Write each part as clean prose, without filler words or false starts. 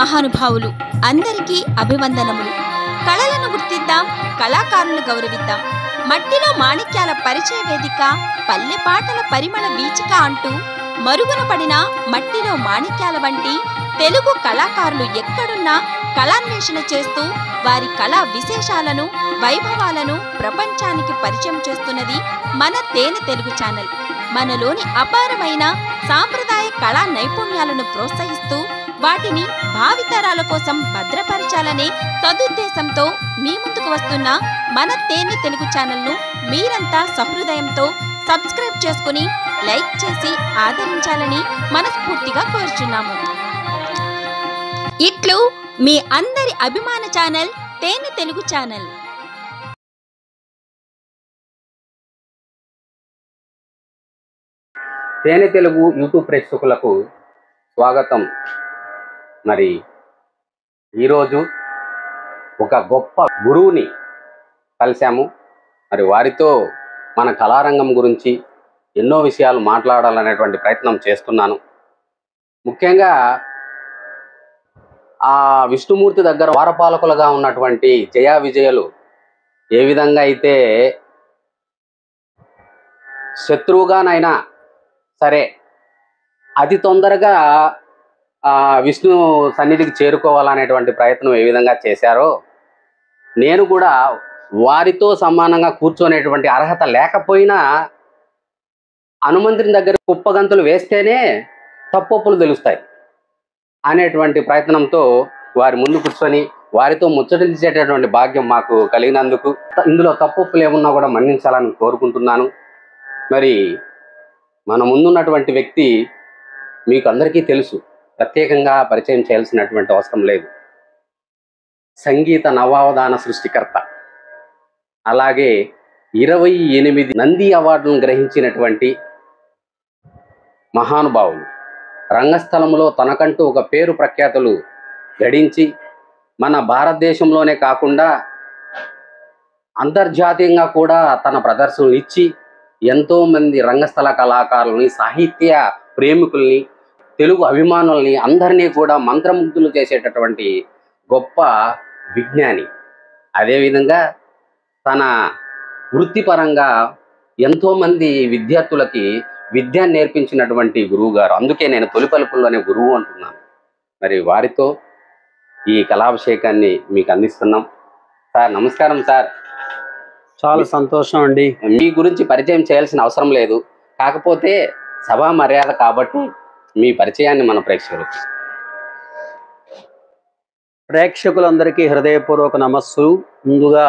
మహానుభావులు అందరికీ అభివందనములు. కళలను గుర్తిద్దాం, కళాకారులను గౌరవిద్దాం. మట్టిలో మాణిక్యాల పరిచయ వేదిక, పల్లె పాటల పరిమళ వీచిక అంటూ మరుగున పడిన మట్టిలో మాణిక్యాల వంటి తెలుగు కళాకారులు ఎక్కడున్నా కళాన్వేషణ చేస్తూ వారి కళా విశేషాలను, వైభవాలను ప్రపంచానికి పరిచయం చేస్తున్నది మన తేనె తెలుగు ఛానల్. మనలోని అపారమైన సాంప్రదాయ కళా నైపుణ్యాలను ప్రోత్సహిస్తూ వాటిని భావితరాల కోసం భద్రపరచాలనే సదుద్దేశంతో మీ ముందుకు వస్తున్న మన తేనె తెలుగు ఛానల్ను మీరంతా సహృదయంతో సబ్స్క్రైబ్ చేసుకుని లైక్ చేసి ఆదరించాలని మనస్ఫూర్తిగా కోరుచున్నాము. ఇట్లు మీ అందరి అభిమాన ఛానల్ తేనె తెలుగు ఛానల్. తేనె తెలుగు యూట్యూబ్ ప్రేక్షకులకు స్వాగతం. మరి ఈరోజు ఒక గొప్ప గురువుని కలిశాము. మరి వారితో మన కళారంగం గురించి ఎన్నో విషయాలు మాట్లాడాలనేటువంటి ప్రయత్నం చేస్తున్నాను. ముఖ్యంగా ఆ విష్ణుమూర్తి దగ్గర వారపాలకులుగా ఉన్నటువంటి జయా విజయలు ఏ విధంగా అయితే శత్రువుగానైనా సరే అతి తొందరగా విష్ణు సన్నిధికి చేరుకోవాలనేటువంటి ప్రయత్నం ఏ విధంగా చేశారో, నేను కూడా వారితో సమానంగా కూర్చొనేటువంటి అర్హత లేకపోయినా హనుమంతుని దగ్గర కుప్పగంతులు వేస్తేనే తప్పొప్పులు తెలుస్తాయి అనేటువంటి ప్రయత్నంతో వారి ముందు కూర్చొని వారితో ముచ్చటించేటటువంటి భాగ్యం మాకు కలిగినందుకు ఇందులో తప్పొప్పులు ఏమున్నా కూడా మన్నించాలని కోరుకుంటున్నాను. మరి మన ముందున్నటువంటి వ్యక్తి మీకు అందరికీ తెలుసు, ప్రత్యేకంగా పరిచయం చేయాల్సినటువంటి అవసరం లేదు. సంగీత నవావధాన సృష్టికర్త, అలాగే 28 నంది అవార్డులను గ్రహించినటువంటి మహానుభావులు, రంగస్థలంలో తనకంటూ ఒక పేరు ప్రఖ్యాతులు గడించి మన భారతదేశంలోనే కాకుండా అంతర్జాతీయంగా కూడా తన ప్రదర్శనలు ఇచ్చి ఎంతోమంది రంగస్థల కళాకారులని, సాహిత్య ప్రేమికుల్ని, తెలుగు అభిమానుల్ని అందరినీ కూడా మంత్రముగ్ధులు చేసేటటువంటి గొప్ప విజ్ఞాని. అదేవిధంగా తన వృత్తిపరంగా ఎంతోమంది విద్యార్థులకి విద్య నేర్పించినటువంటి గురువు గారు. అందుకే నేను తొలి పలుకుల్లోనే గురువు అంటున్నాను. మరి వారితో ఈ కళాభిషేకాన్ని మీకు అందిస్తున్నాం. సార్ నమస్కారం. సార్ చాలా సంతోషం అండి. మీ గురించి పరిచయం చేయాల్సిన అవసరం లేదు, కాకపోతే సభా మర్యాద కాబట్టి మీ పరిచయాన్ని మన ప్రేక్షకులందరికీ హృదయపూర్వక నమస్సులు. ముందుగా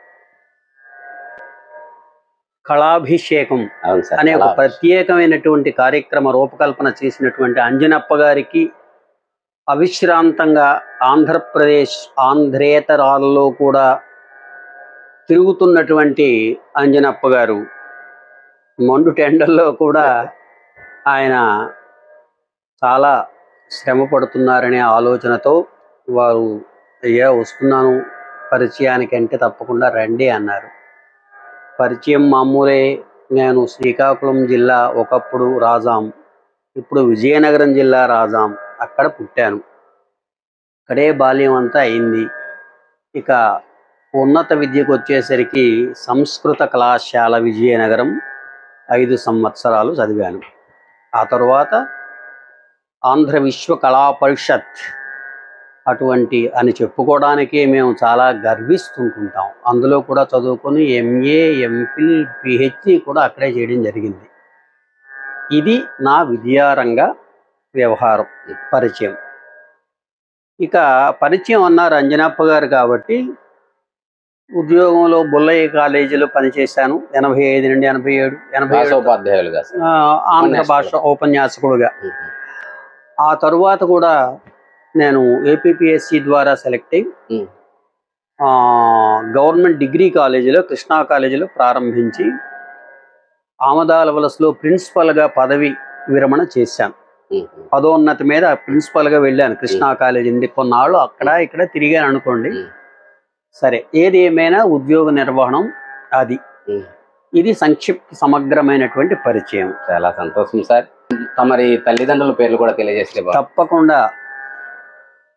కళాభిషేకం అనే ఒక ప్రత్యేకమైనటువంటి కార్యక్రమ రూపకల్పన చేసినటువంటి అంజనప్ప గారికి, అవిశ్రాంతంగా ఆంధ్రప్రదేశ్ ఆంధ్రేతరాలలో కూడా తిరుగుతున్నటువంటి అంజనప్ప గారు, మండు టెండల్లో కూడా ఆయన చాలా శ్రమ పడుతున్నారనే ఆలోచనతో వారు అయ్యా వస్తున్నాను పరిచయానికి అంటే తప్పకుండా రండి అన్నారు. పరిచయం మామూలే. నేను శ్రీకాకుళం జిల్లా, ఒకప్పుడు రాజాం, ఇప్పుడు విజయనగరం జిల్లా రాజాం, అక్కడ పుట్టాను. అక్కడే బాల్యం అంతా అయింది. ఇక ఉన్నత విద్యకు వచ్చేసరికి సంస్కృత కళాశాల విజయనగరం 5 సంవత్సరాలు చదివాను. ఆ తర్వాత ఆంధ్ర విశ్వ కళా పరిషత్ అటువంటి అని చెప్పుకోవడానికే మేము చాలా గర్విస్తుంటుంటాం. అందులో కూడా చదువుకొని ఎంఏ, ఎంఫిల్, పిహెచ్డి కూడా అక్కడే చేయడం జరిగింది. ఇది నా విద్యారంగ వ్యవహారం పరిచయం. ఇక పరిచయం అన్నారు అంజనప్ప గారు కాబట్టి, ఉద్యోగంలో బుల్లయ్య కాలేజీలో పనిచేశాను 85 నుండి 87 ఆంధ్ర భాష ఉపన్యాసకుడుగా. ఆ తరువాత కూడా నేను ఏపీపీఎస్సి ద్వారా సెలెక్ట్ అయ్యి గవర్నమెంట్ డిగ్రీ కాలేజీలో, కృష్ణా కాలేజీలో ప్రారంభించి ఆమదాల వలసలో ప్రిన్సిపల్గా పదవి విరమణ చేశాను. పదోన్నతి మీద ప్రిన్సిపల్గా వెళ్ళాను కృష్ణా కాలేజీ నుండి. కొన్నాళ్ళు అక్కడ ఇక్కడ తిరిగాను అనుకోండి. సరే, ఏది ఏమైనా ఉద్యోగ నిర్వహణం అది. ఇది సంక్షిప్త సమగ్రమైనటువంటి పరిచయం. చాలా సంతోషం సార్. తమరి తల్లిదండ్రుల పేర్లు కూడా తెలియజేస్తే తప్పకుండా.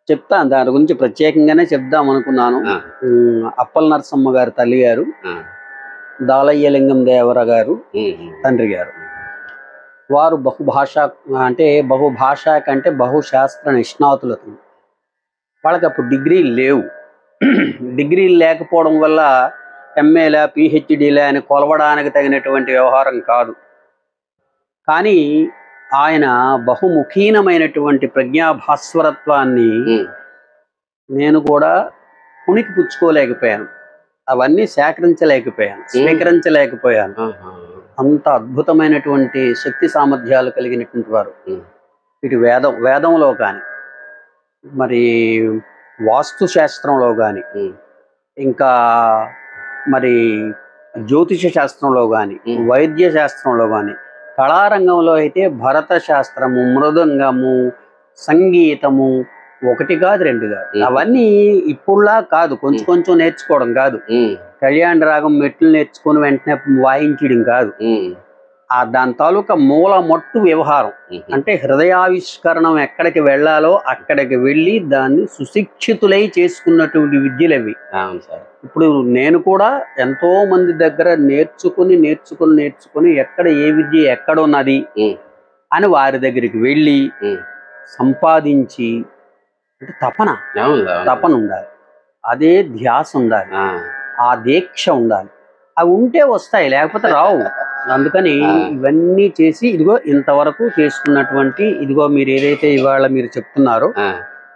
చెప్తాను, దాని గురించి ప్రత్యేకంగానే చెప్దాం అనుకున్నాను. ఆ, అప్పల నరసమ్మ గారు తల్లి గారు, ఆ, దాలయ్యలింగం దేవర గారు ఉమ్, ఉమ్, తండ్రి గారు. వారు బహుభాషా కంటే బహుశాస్త్ర నిష్ణాతులతో. వాళ్ళకి అప్పుడు డిగ్రీలు లేవు. డిగ్రీలు లేకపోవడం వల్ల ఎంఏలా పిహెచ్డీలా అని కొలవడానికి తగినటువంటి వ్యవహారం కాదు. కానీ ఆయన బహుముఖీనమైనటువంటి ప్రజ్ఞాభాస్వరత్వాన్ని ఉమ్, నేను కూడా పుణికి పుచ్చుకోలేకపోయాను. అవన్నీ సేకరించలేకపోయాను, స్వీకరించలేకపోయాను. ఆహా, అంత అద్భుతమైనటువంటి శక్తి సామర్థ్యాలు కలిగినటువంటి వారు. ఉమ్, ఇటు వేదంలో కానీ, మరి వాస్తు శాస్త్రంలో కానీ, ఉమ్, ఇంకా మరి జ్యోతిష శాస్త్రంలో కానీ, వైద్య శాస్త్రంలో కానీ, కళారంగంలో అయితే భరత శాస్త్రము, మృదంగము, సంగీతము, ఒకటి కాదు రెండు కాదు. అవన్నీ ఇప్పుడులా కాదు, కొంచెం కొంచెం నేర్చుకోవడం కాదు. ఉమ్, కళ్యాణ రాగం మెట్లు నేర్చుకుని వెంటనే వాయించడం కాదు. ఉమ్, దాని తాలూకా మూల మట్టు వ్యవహారం ఉమ్, అంటే హృదయావిష్కరణం ఎక్కడికి వెళ్ళాలో అక్కడికి వెళ్ళి దాన్ని సుశిక్షితులై చేసుకున్నటువంటి విద్యలు అవి. అవును సార్. ఇప్పుడు నేను కూడా ఎంతో మంది దగ్గర నేర్చుకుని ఎక్కడ ఏ విద్య ఎక్కడ ఉన్నది ఉమ్, అని వారి దగ్గరికి వెళ్ళి ఉమ్, సంపాదించి, అంటే అవును, అవును. తపన ఉండాలి, అదే ధ్యాస ఉండాలి, ఆ, ఆ దీక్ష ఉండాలి. అవి ఉంటే వస్తాయి, లేకపోతే రావు. అందుకని ఇవన్నీ చేసి ఇదిగో ఇంతవరకు చేసుకున్నటువంటి, ఇదిగో మీరు ఏదైతే ఇవాళ మీరు చెప్తున్నారో ఆ,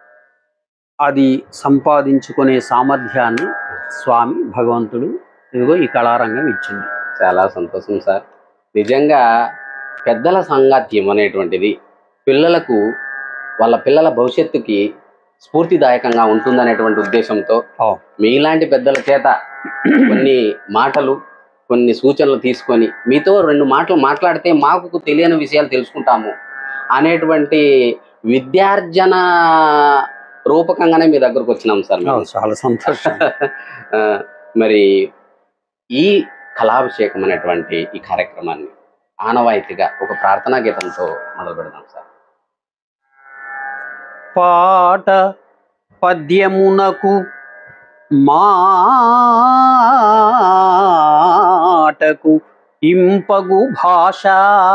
అది సంపాదించుకునే సామర్థ్యాన్ని స్వామి భగవంతుడు ఇదిగో ఈ కళారంగం ఇచ్చింది. చాలా సంతోషం సార్. నిజంగా పెద్దల సాంగత్యం అనేటువంటిది పిల్లలకు, వాళ్ళ పిల్లల భవిష్యత్తుకి స్ఫూర్తిదాయకంగా ఉంటుందనేటువంటి ఉద్దేశంతో మీలాంటి పెద్దల చేత కొన్ని మాటలు, కొన్ని సూచనలు తీసుకొని మీతో 2 మాటలు మాట్లాడితే మాకు తెలియని విషయాలు తెలుసుకుంటాము అనేటువంటి విద్యార్జన రూపకంగానే మీ దగ్గరకు వచ్చినాం సార్ మేము. చాలా సంతోషం. ఆ, మరి ఈ కళాభిషేకం అనేటువంటి ఈ కార్యక్రమాన్ని ఆనవాయితీగా ఒక ప్రార్థనా గీతంతో మొదలు పెడదాం సార్. పాట పద్యమునకు మాటకు ఇంపగు భాష.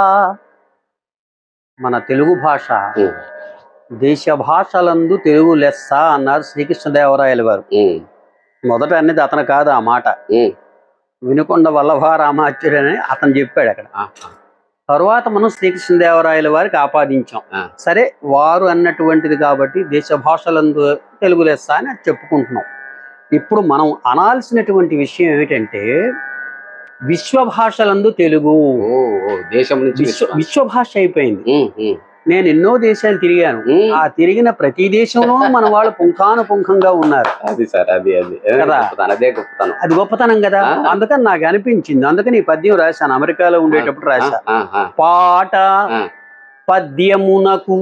మన తెలుగు భాష దేశ భాషలందు తెలుగు లెస్స అన్నారు శ్రీకృష్ణదేవరాయలు వారు. మొదట అనేది అతను కాదు ఆ మాట, వినుకొండ వల్లభారామాచ్యుడు అని అతను చెప్పాడు అక్కడ. తరువాత మనం శ్రీకృష్ణదేవరాయల వారికి ఆపాదించాం. సరే, వారు అన్నటువంటిది కాబట్టి దేశ భాషలందు తెలుగు లెస్స అని అది చెప్పుకుంటున్నాం. ఇప్పుడు మనం అనాల్సినటువంటి విషయం ఏమిటంటే విశ్వ భాషలందు తెలుగు. దేశం నుంచి విశ్వ భాష అయిపోయింది. నేను ఎన్నో దేశాలు తిరిగాను, ఆ తిరిగిన ప్రతి దేశంలోనూ మన వాళ్ళు పుంఖానుపుంఖంగా ఉన్నారు. అది సార్, అది అది గొప్పతనం కదా. అందుకని నాకు అనిపించింది, అందుకని ఈ పద్యం రాశాను. అమెరికాలో ఉండేటప్పుడు రాశా. పాట పద్యమునకు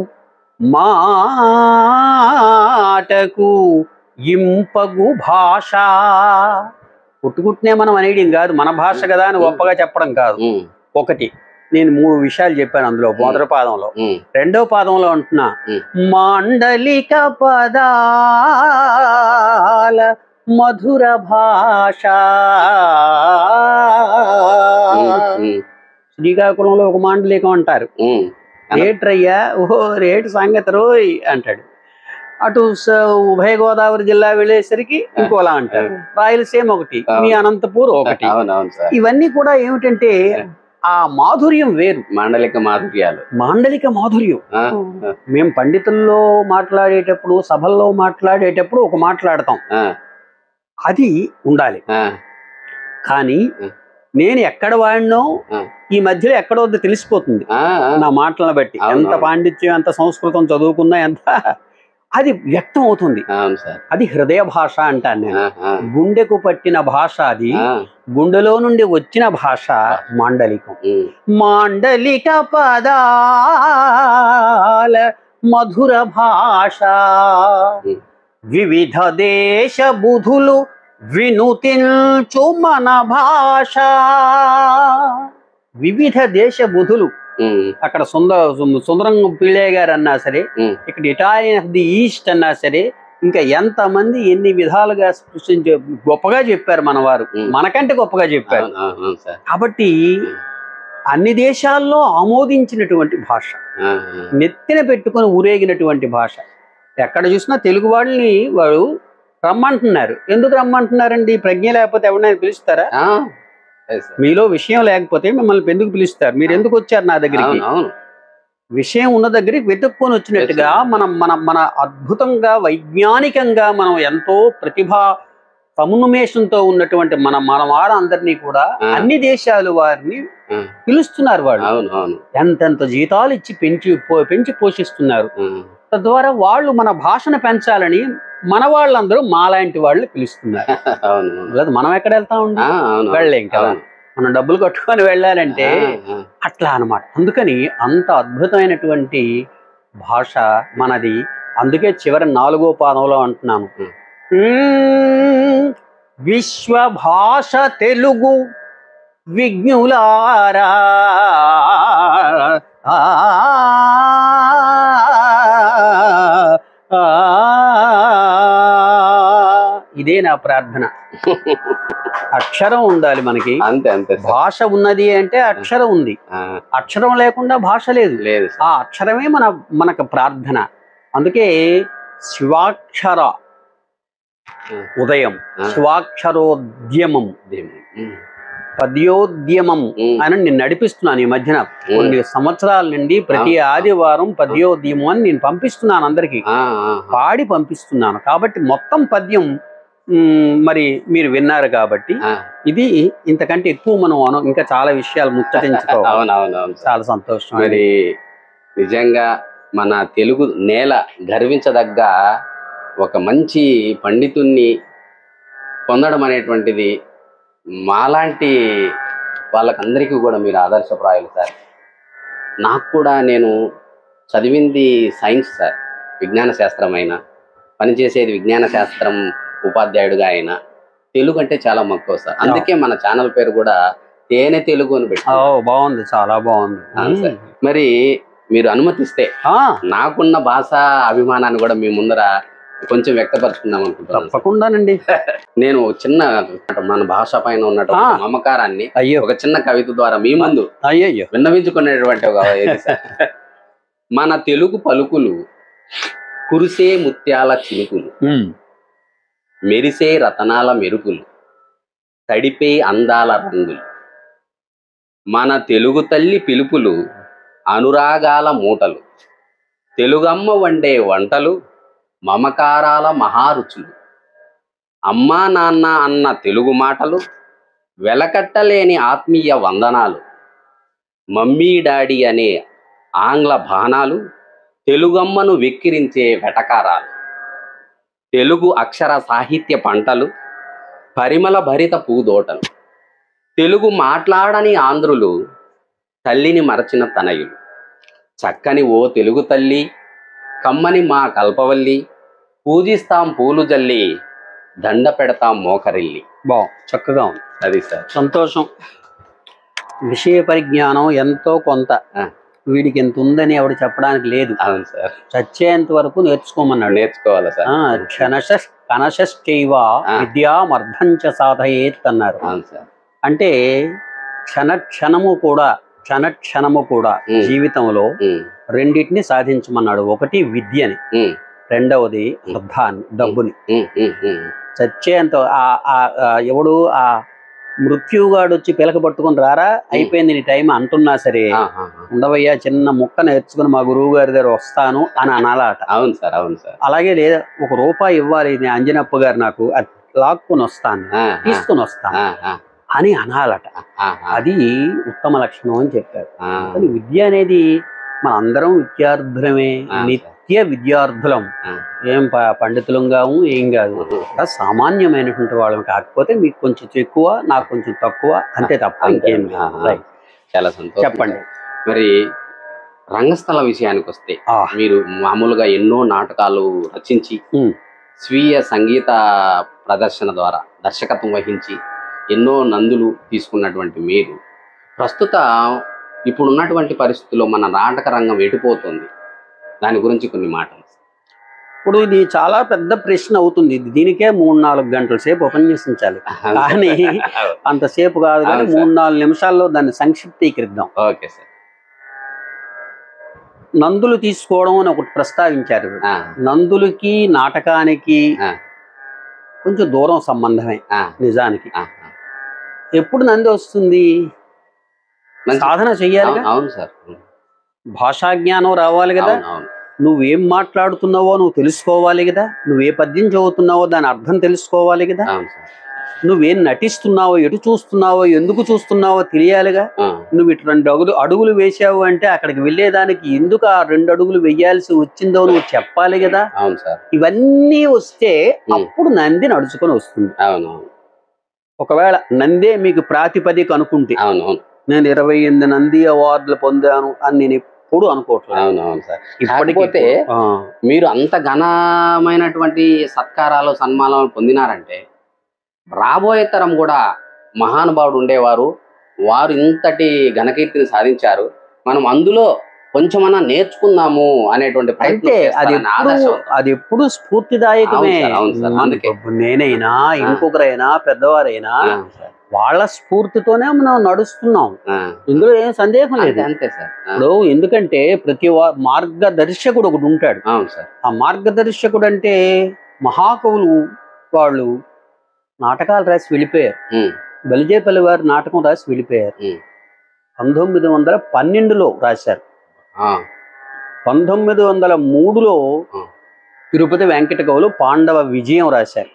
మాటకు ఇంపగు భాష. పుట్టుకుట్నే మనం అనేయడం కాదు, మన భాష కదా అని గొప్పగా చెప్పడం కాదు. ఒకటి, నేను 3 విషయాలు చెప్పాను అందులో. మొదటి పాదంలో, రెండో పాదంలో అంటున్నా మాండలిక పదాల మధుర భాష. శ్రీకాకుళంలో ఒక మాండలికం అంటారు, రేట్రయ్యా ఓహో రేటు సంగతి రోయ్ అంటాడు. అటు ఉభయ గోదావరి జిల్లా వెళ్ళేసరికి ఇంకోలా అంటారు. రాయలసీమ ఒకటి, మీ అనంతపూర్ ఒకటి. ఇవన్నీ కూడా ఏమిటంటే ఆ మాధుర్యం వేరు. మాండలిక మాధుర్యాలు, మాండలిక మాధుర్యం. మేము పండితుల్లో మాట్లాడేటప్పుడు, సభల్లో మాట్లాడేటప్పుడు ఒక మాట్లాడతాం, అది ఉండాలి. కానీ నేను ఎక్కడ వాడినో ఈ మధ్యలో ఎక్కడో తెలిసిపోతుంది నా మాటలను బట్టి. ఎంత పాండిత్యం, ఎంత సంస్కృతం చదువుకున్నా, ఎంత అది వ్యక్తం అవుతుంది. అది హృదయ భాష అంటాను నేను. గుండెకు పట్టిన భాష అది, గుండెలో నుండి వచ్చిన భాష మాండలికం. మాండలిక పదాల మధుర భాష, వివిధ దేశ బుధులు వినుతించు మన భాష. వివిధ దేశ బుధులు అక్కడ సుందరం పిళ్ళయ్య గారు అన్నా సరే, ఇక్కడ ఇటాలియన్ ఆఫ్ ది ఈస్ట్ అన్నా సరే, ఇంకా ఎంతమంది ఎన్ని విధాలుగా సృష్టించే గొప్పగా చెప్పారు మన వారు, మనకంటే గొప్పగా చెప్పారు. కాబట్టి అన్ని దేశాల్లో ఆమోదించినటువంటి భాష, నెత్తిన పెట్టుకుని ఊరేగినటువంటి భాష. ఎక్కడ చూసినా తెలుగు వాళ్ళని వాడు రమ్మంటున్నారు. ఎందుకు రమ్మంటున్నారండి? ప్రజ్ఞ లేకపోతే ఎవరినైనా పిలుస్తారా? మీలో విషయం లేకపోతే మిమ్మల్ని ఎందుకు పిలుస్తారు? మీరు ఎందుకు వచ్చారు నా దగ్గరికి? విషయం ఉన్న దగ్గరికి వెతుక్కొని వచ్చినట్టుగా మనం మన మన అద్భుతంగా వైజ్ఞానికంగా మనం ఎంతో ప్రతిభా కమ్యూనికేషన్తో ఉన్నటువంటి మన వారందరినీ కూడా అన్ని దేశాలు వారిని పిలుస్తున్నారు. వాళ్ళు ఎంతెంత జీతాలు ఇచ్చి పెంచి పోషిస్తున్నారు. తద్వారా వాళ్ళు మన భాషను పెంచాలని మన వాళ్ళందరూ మాలాంటి వాళ్ళు పిలుస్తున్నారు. లేదు మనం ఎక్కడ వెళ్తామండి? వెళ్ళలేం కదా. మనం డబ్బులు కట్టుకొని వెళ్ళాలంటే అట్లా అన్నమాట. అందుకని అంత అద్భుతమైనటువంటి భాష మనది. అందుకే చివరి 4వ పాదంలో అంటున్నాను, విశ్వ భాష తెలుగు విజ్ఞులారా, ఇదే నా ప్రార్థన. అక్షరం ఉండాలి మనకి. అంతే అంతే. భాష ఉన్నది అంటే అక్షరం ఉంది, అక్షరం లేకుండా భాష లేదు. ఆ అక్షరమే మనకు ప్రార్థన. అందుకే శివాక్షర ఉదయం, శివాక్షరోద్యమం, పద్యోద్యమం అని నేను నడిపిస్తున్నాను. ఈ మధ్యన కొన్ని సంవత్సరాల నుండి ప్రతి ఆదివారం పద్యోద్యమం అని నేను పంపిస్తున్నాను, అందరికి పాడి పంపిస్తున్నాను. కాబట్టి మొత్తం పద్యం మరి మీరు విన్నారు. కాబట్టి ఇది ఇంతకంటే ఎక్కువ మనం ఇంకా చాలా విషయాలు ముచ్చటించుకోవాలి. చాలా సంతోషం. మరి నిజంగా మన తెలుగు నేల గర్వించదగ్గ ఒక మంచి పండితుణ్ణి పొందడం అనేటువంటిది మాలాంటి వాళ్ళకందరికీ కూడా మీరు ఆదర్శప్రాయాలు సార్. నాకు కూడా నేను చదివింది సైన్స్ సార్, విజ్ఞాన శాస్త్రం అయినా, పనిచేసేది విజ్ఞాన శాస్త్రం ఉపాధ్యాయుడిగా అయినా తెలుగు అంటే చాలా మక్కువ సార్. అందుకే మన ఛానల్ పేరు కూడా తేనె తెలుగు అని పెట్టారు. బాగుంది, చాలా బాగుంది సార్. మరి మీరు అనుమతిస్తే నాకున్న భాష అభిమానాన్ని కూడా మీ ముందర కొంచెం వ్యక్తపరుచుకుందాం అనుకుంటున్నాను. తప్పకుండానండి. నేను చిన్న మన భాష పైన ఉన్నటువంటి మమకారాన్ని ఒక చిన్న కవిత ద్వారా మీ ముందు విన్నవించుకునేటువంటి ఒక మన తెలుగు పలుకులు కురిసే ముత్యాల చినుకులు, మెరిసే రతనాల మెరుపులు, తడిపే అందాల రంగులు, మన తెలుగు తల్లి పిలుపులు అనురాగాల మూటలు, తెలుగమ్మ వండే వంటలు మమకారాల మహారుచులు, అమ్మా నాన్న అన్న తెలుగు మాటలు వెలకట్టలేని ఆత్మీయ వందనాలు, మమ్మీ డాడీ అనే ఆంగ్ల బాణాలు తెలుగమ్మను వెక్కిరించే వెటకారాలు, తెలుగు అక్షర సాహిత్య పంటలు పరిమళ భరిత పూదోటలు, తెలుగు మాట్లాడని ఆంధ్రులు తల్లిని మరచిన తనయులు, చక్కని ఓ తెలుగు తల్లి కమ్మని మా కల్పవల్లి, పూజిస్తాం పూలు జల్లి దండ పెడతాం మోకరిల్లి. చక్కగా ఉంది. అది సార్, సంతోషం. విషయ పరిజ్ఞానం ఎంతో కొంత వీడికి ఎంత ఉందని ఎవడు చెప్పడానికి లేదు. అవును సార్, చచ్చేంత వరకు నేర్చుకోమన్నాడు. నేర్చుకోవాలి సార్. కనశైవ విద్యామర్థంచ సాధయేత్ అన్నారు. అంటే క్షణక్షణము కూడా జీవితంలో రెండింటిని సాధించమన్నాడు. ఒకటి విద్యని, రెండవది అర్థాన్ని, డబ్బుని. చచ్చేంత ఎవడు ఆ మృత్యుగాడు వచ్చి పిలక పట్టుకుని రారా అయిపోయింది నీ టైం అంటున్నా సరే, ఉండవయ్యా చిన్న ముక్క నేర్చుకుని మా గురువు గారి దగ్గర వస్తాను అని అనాలట. అవును సార్, అవును సార్. అలాగే లేదా ₹1 ఇవ్వాలి అంజనప్ప గారు నాకు, అది లాక్కుని వస్తాను, తీసుకుని వస్తాను అని అనాలట. అది ఉత్తమ లక్షణం అని చెప్పారు. కానీ విద్య అనేది మన అందరం విద్యార్థులమే, నిత్య విద్యార్థులం. ఏం పండితులం కావు, ఏం కాదు, సామాన్యమైనటువంటి వాళ్ళం. కాకపోతే మీకు కొంచెం ఎక్కువ, నాకు కొంచెం తక్కువ, అంతే తప్ప ఇంకేం లేదు. చాలా సంతోషం. చెప్పండి. మరి రంగస్థల విషయానికి వస్తే, మీరు మామూలుగా ఎన్నో నాటకాలు రచించి స్వీయ సంగీత ప్రదర్శన ద్వారా దర్శకత్వం వహించి ఎన్నో నందులు తీసుకున్నటువంటి మీరు ప్రస్తుత ఇప్పుడు ఉన్నటువంటి పరిస్థితుల్లో మన నాటక రంగం ఎటుపోతుంది, దాని గురించి కొన్ని మాటలు. ఇప్పుడు ఇది చాలా పెద్ద ప్రశ్న అవుతుంది. దీనికే 3-4 గంటల సేపు ఉపన్యసించాలి, కానీ అంతసేపు కాదు. కానీ 3-4 నిమిషాల్లో దాన్ని సంక్షిప్తీకరిద్దాం. Okay sir. నందులు తీసుకోవడం అని ఒకటి ప్రస్తావించారు. నందులకి నాటకానికి కొంచెం దూరం సంబంధమే నిజానికి. ఎప్పుడు నంది వస్తుంది? సాధన చెయ్యాలి. అవును సార్. భాషా జ్ఞానం రావాలి కదా. నువ్వేం మాట్లాడుతున్నావో నువ్వు తెలుసుకోవాలి కదా. నువ్వే పద్యం చదువుతున్నావో దాని అర్థం తెలుసుకోవాలి కదా. నువ్వేం నటిస్తున్నావో, ఎటు చూస్తున్నావో, ఎందుకు చూస్తున్నావో తెలియాలిగా. నువ్వు ఇటు 2 అడుగులు వేసావు అంటే అక్కడికి వెళ్ళేదానికి ఎందుకు ఆ 2 అడుగులు వెయ్యాల్సి వచ్చిందో నువ్వు చెప్పాలి కదా. ఇవన్నీ వస్తే అప్పుడు నంది నడుచుకొని వస్తుంది. ఒకవేళ నందే మీకు ప్రాతిపదిక అనుకుంటే, నేను 28 నంది అవార్డులు పొందాను అని నేను ఎప్పుడు అనుకోవట్లేదు. అవునవును సార్. ఇప్పటికైతే మీరు అంత ఘనమైనటువంటి సత్కారాలు, సన్మానాలు పొందినారంటే రాబోయే తరం కూడా మహానుభావుడు ఉండేవారు. వారు ఇంతటి ఘనకీర్తిని సాధించారు, మనం అందులో కొంచెమన్నా నేర్చుకుందాము అనేటువంటి ప్రయత్నం. అది ఎప్పుడు స్ఫూర్తిదాయకమే. నేనైనా ఇంకొకరైనా పెద్దవారైనా వాళ్ళ స్ఫూర్తితోనే మనం నడుస్తున్నాం, ఇందులో ఏం సందేహం లేదు. అంతే సార్. ఇప్పుడు ఎందుకంటే ప్రతి మార్గదర్శకుడు ఒకడు ఉంటాడు. ఆ మార్గదర్శకుడు అంటే మహాకవులు వాళ్ళు నాటకాలు రాసి వెళ్ళిపోయారు. బలిజేపల్లి వారు నాటకం రాసి వెళ్ళిపోయారు. 1912లో రాశారు. 1903లో తిరుపతి వెంకట కవులు పాండవ విజయం రాశారు.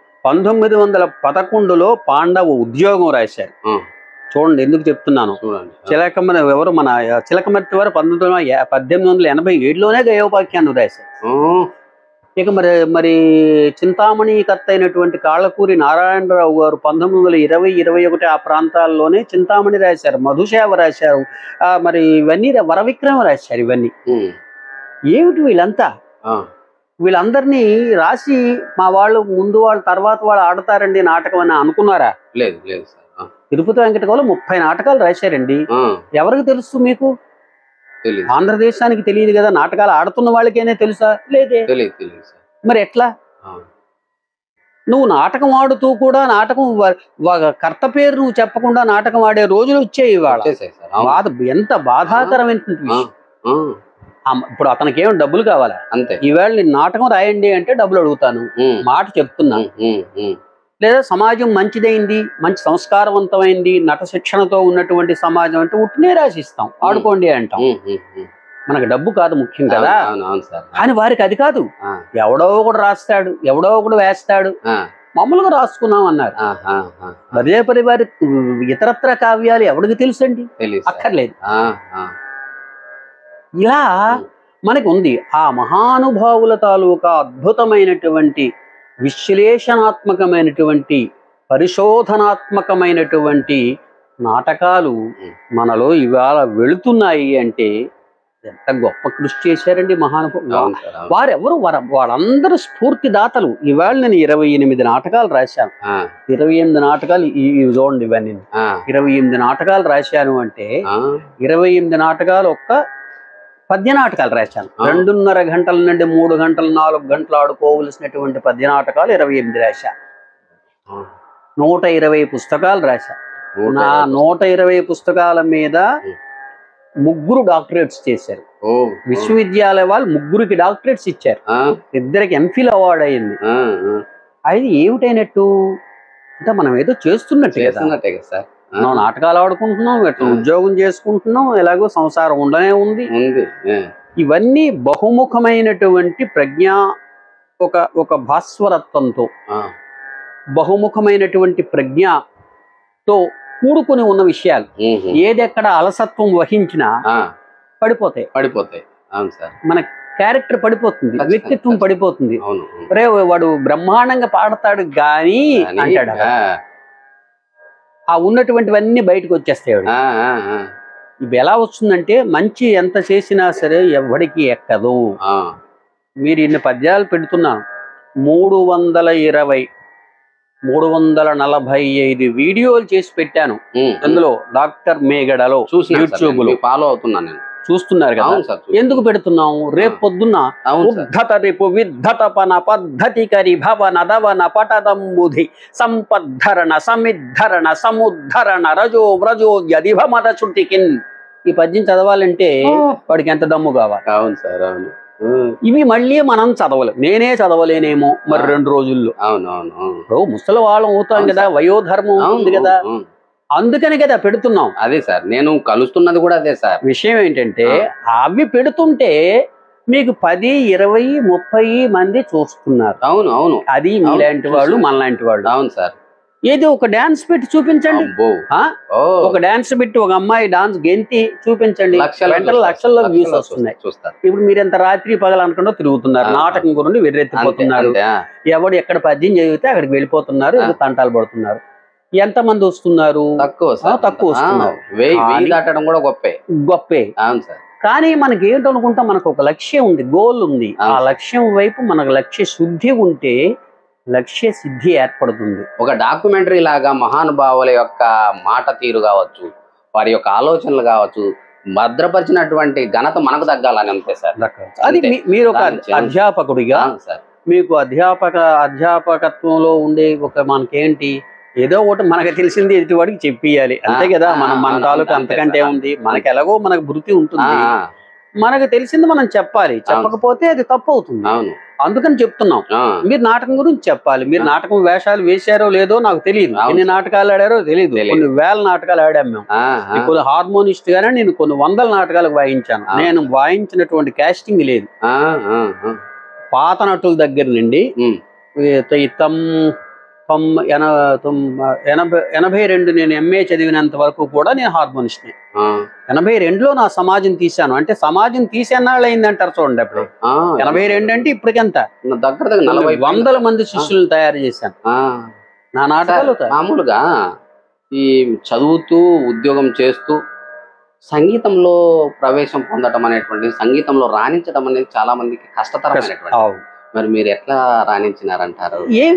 1911లో పాండవ ఉద్యోగం రాశారు. చూడండి ఎందుకు చెప్తున్నాను. చిలకమర్తి ఎవరు, మన చిలకమర్తి వారు 1887లోనే గయోపాఖ్యాన్ని రాశారు. ఇక మరి చింతామణి కర్త అయినటువంటి కాళ్ళకూరి నారాయణరావు గారు 1920-21 ఆ ప్రాంతాల్లోనే చింతామణి రాశారు, మధుసేవ రాశారు, మరి ఇవన్నీ వరవిక్రమ రాశారు. ఇవన్నీ ఏమిటి? వీళ్ళందరినీ రాసి మా వాళ్ళు ముందు వాళ్ళు తర్వాత వాళ్ళు ఆడతారండి నాటకం అని అనుకున్నారా? లేదు లేదు సార్. తిరుపతి వెంకట కవులు 30 నాటకాలు రాశారండి. ఎవరికి తెలుసు? మీకు ఆంధ్రదేశానికి తెలియదు కదా. నాటకాలు ఆడుతున్న వాళ్ళకేనే తెలుసా? లేదే. మరి ఎట్లా? నువ్వు నాటకం ఆడుతూ కూడా నాటకం కర్త పేరు నువ్వు చెప్పకుండా నాటకం ఆడే రోజులు వచ్చాయి ఇవాళ. ఎంత బాధాకరమైనటువంటి విషయం. ఇప్పుడు అతనికి ఏమి డబ్బులు కావాలా? అంతే. ఈవేళ నేను నాటకం రాయండి అంటే డబ్బులు అడుగుతాను, మాట చెప్తున్నాను. లేదా సమాజం మంచిదైంది, మంచి సంస్కారవంతమైంది, నట శిక్షణతో ఉన్నటువంటి సమాజం అంటే ఉట్టినే రాసిస్తాం, ఆడుకోండి అంటాం. మనకు డబ్బు కాదు ముఖ్యం కదా. కానీ వారికి అది కాదు. ఎవడో ఒకడు రాస్తాడు, ఎవడో ఒకడు వేస్తాడు, మామూలుగా రాసుకున్నాం అన్నారు. బలిజేపల్లి వారి ఇతరత్ర కావ్యాలు ఎవరికి తెలుసండి? అక్కర్లేదు. ఇలా మనకు ఉంది. ఆ మహానుభావుల తాలూకా అద్భుతమైనటువంటి విశ్లేషణాత్మకమైనటువంటి పరిశోధనాత్మకమైనటువంటి నాటకాలు మనలో ఇవాళ వెళుతున్నాయి అంటే ఎంత గొప్ప కృషి చేశారండి మహానుభావులు. వారెవరు? వాళ్ళందరూ స్ఫూర్తిదాతలు. ఇవాళ నేను 28 నాటకాలు రాశాను. 28 నాటకాలు చూడండి. ఇవన్నీ 28 నాటకాలు రాశాను అంటే 28 నాటకాలు ఒక్క పద్య నాటకాలు రాశాను. 2.5 గంటల నుండి 3 గంటలు 4 గంటలు ఆడుకోవలసినటువంటి పద్య నాటకాలు 28 రాశాను. 120 పుస్తకాలు రాశాను. నా 120 పుస్తకాల మీద 3 డాక్టరేట్స్ చేశారు. విశ్వవిద్యాలయ వాళ్ళు 3కి డాక్టరేట్స్ ఇచ్చారు. 2కి ఎంఫిల్ అవార్డు అయింది. అది ఏమిటైనట్టు అంటే మనం ఏదో చేస్తున్నట్టే కదా సార్. మనం నాటకాలు ఆడుకుంటున్నాం, ఎట్లా ఉద్యోగం చేసుకుంటున్నాం, ఎలాగో సంసారం ఉండనే ఉంది. ఇవన్నీ బహుముఖమైనటువంటి ప్రజ్ఞ, ఒక భాస్వరత్వంతో బహుముఖమైనటువంటి ప్రజ్ఞతో కూడుకుని ఉన్న విషయాలు. ఏదెక్కడ అలసత్వం వహించినా పడిపోతాయి. మన క్యారెక్టర్ పడిపోతుంది, వ్యక్తిత్వం పడిపోతుంది. రే వాడు బ్రహ్మాండంగా పాడతాడు గాని అంటాడు, ఆ ఉన్నటువంటివన్నీ బయటకు వచ్చేస్తాయి. ఇవి ఎలా వస్తుందంటే మంచి ఎంత చేసినా సరే ఎవడికి ఎక్కదు. మీరు ఇన్ని పద్యాలు పెడుతున్నా 320 345 వీడియోలు చేసి పెట్టాను. అందులో డాక్టర్ మేగడలో యూట్యూబ్ లో ఫాలో అవుతున్నాను నేను. చూస్తున్నారు కదా. ఎందుకు పెడుతున్నాము? రేపు పొద్దున్న ఉద్ధత రేపు విద్ధతపన పద్ధతికరి భవన దవన పటదంబుధి సంపద్ధరణ సమిద్ధరణ సముద్ధరణ రజో వ్రజో యదిభమద చుట్టికిన్. ఈ పద్యం చదవాలంటే వాడికి ఎంత దమ్ము కావాలి. అవును సార్, అవును. ఇవి మళ్ళీ మనం చదవలేం. నేనే చదవలేనేమో మరి 2 రోజుల్లో. అవునవును. ముసలి వాళ్ళం అవుతాం కదా, వయోధర్మం ఉంది కదా, అందుకని కదా పెడుతున్నాం. అదే సార్, నేను కలుస్తున్నది కూడా అదే సార్. విషయం ఏంటంటే అవి పెడుతుంటే మీకు 10, 20, 30 మంది చూస్తున్నారు. అవును అవును. అది మీలాంటి వాళ్ళు, మనలాంటి వాళ్ళు. అవును సార్. ఏది ఒక డాన్స్ పెట్టి చూపించండి. ఒక డాన్స్ పెట్టి ఒక అమ్మాయి డాన్స్ గెంతి చూపించండి, లక్షల్లో వ్యూస్ వస్తున్నాయి. ఇప్పుడు మీరు ఎంత రాత్రి పగలు అనుకుంటూ తిరుగుతున్నారు, నాటకం గురించి వెర్రెత్తిపోతున్నారు. ఎవడు ఎక్కడ పద్యం చదివితే అక్కడికి వెళ్ళిపోతున్నారు, తంటాలు పడుతున్నారు. ఎంత మంది వస్తున్నారు? తక్కువ వస్తున్నారు. దాటడం కూడా గొప్పే. అవును సార్. కానీ మనకి ఏంటనుకుంటా, మనకు ఒక లక్ష్యం ఉంది, గోల్ ఉంది. ఆ లక్ష్యం వైపు మనకు లక్ష్య శుద్ధి ఉంటే లక్ష్య సిద్ధి ఏర్పడుతుంది. ఒక డాక్యుమెంటరీ లాగా మహానుభావుల యొక్క మాట తీరు కావచ్చు, వారి యొక్క ఆలోచనలు కావచ్చు, భద్రపరిచినటువంటి ఘనత మనకు దక్కాలని అంతే సార్. అది మీరు ఒక అధ్యాపకుడిగా మీకు అధ్యాపకత్వంలో ఉండే ఒక మనకేంటి, ఏదో ఒకటి మనకు తెలిసింది ఎదుటివాడికి చెప్పియాలి, అంతే కదా. మన తాలూకు అంతకంటే ఉంది. మనకి ఎలాగో మనకు వృత్తి ఉంటుంది, మనకు తెలిసింది మనం చెప్పాలి. చెప్పకపోతే అది తప్పు అవుతుంది. అందుకని చెప్తున్నాం. మీరు నాటకం గురించి చెప్పాలి. మీరు నాటకం వేషాలు వేశారో లేదో నాకు తెలియదు, ఎన్ని నాటకాలు ఆడారో తెలియదు. కొన్ని వేల నాటకాలు ఆడాం మేము. కొన్ని హార్మోనిస్ట్ గానే నేను కొన్ని 100 నాటకాలకు వాయించాను. నేను వాయించినటువంటి కాస్టింగ్ లేదు. పాత నటుల దగ్గర నుండి 82 నేను MA చదివినంత వరకు కూడా నేను హార్మోనిస్ట్ ని. 82లో నా సమాజం తీశాను. అంటే సమాజం తీసేనాళ్ళు అయిందంటారు చూడండి. అప్పుడు 82 అంటే ఇప్పటికెంత దగ్గర 100 మంది శిష్యులను తయారు చేశాను నా నాటకాలు. మామూలుగా ఈ చదువుతూ ఉద్యోగం చేస్తూ సంగీతంలో ప్రవేశం పొందడం అనేటువంటి, సంగీతంలో రాణించడం అనేది చాలా మందికి కష్టతరమైనటువంటి. మరి మీరు ఎట్లా రాణించినారంటారు?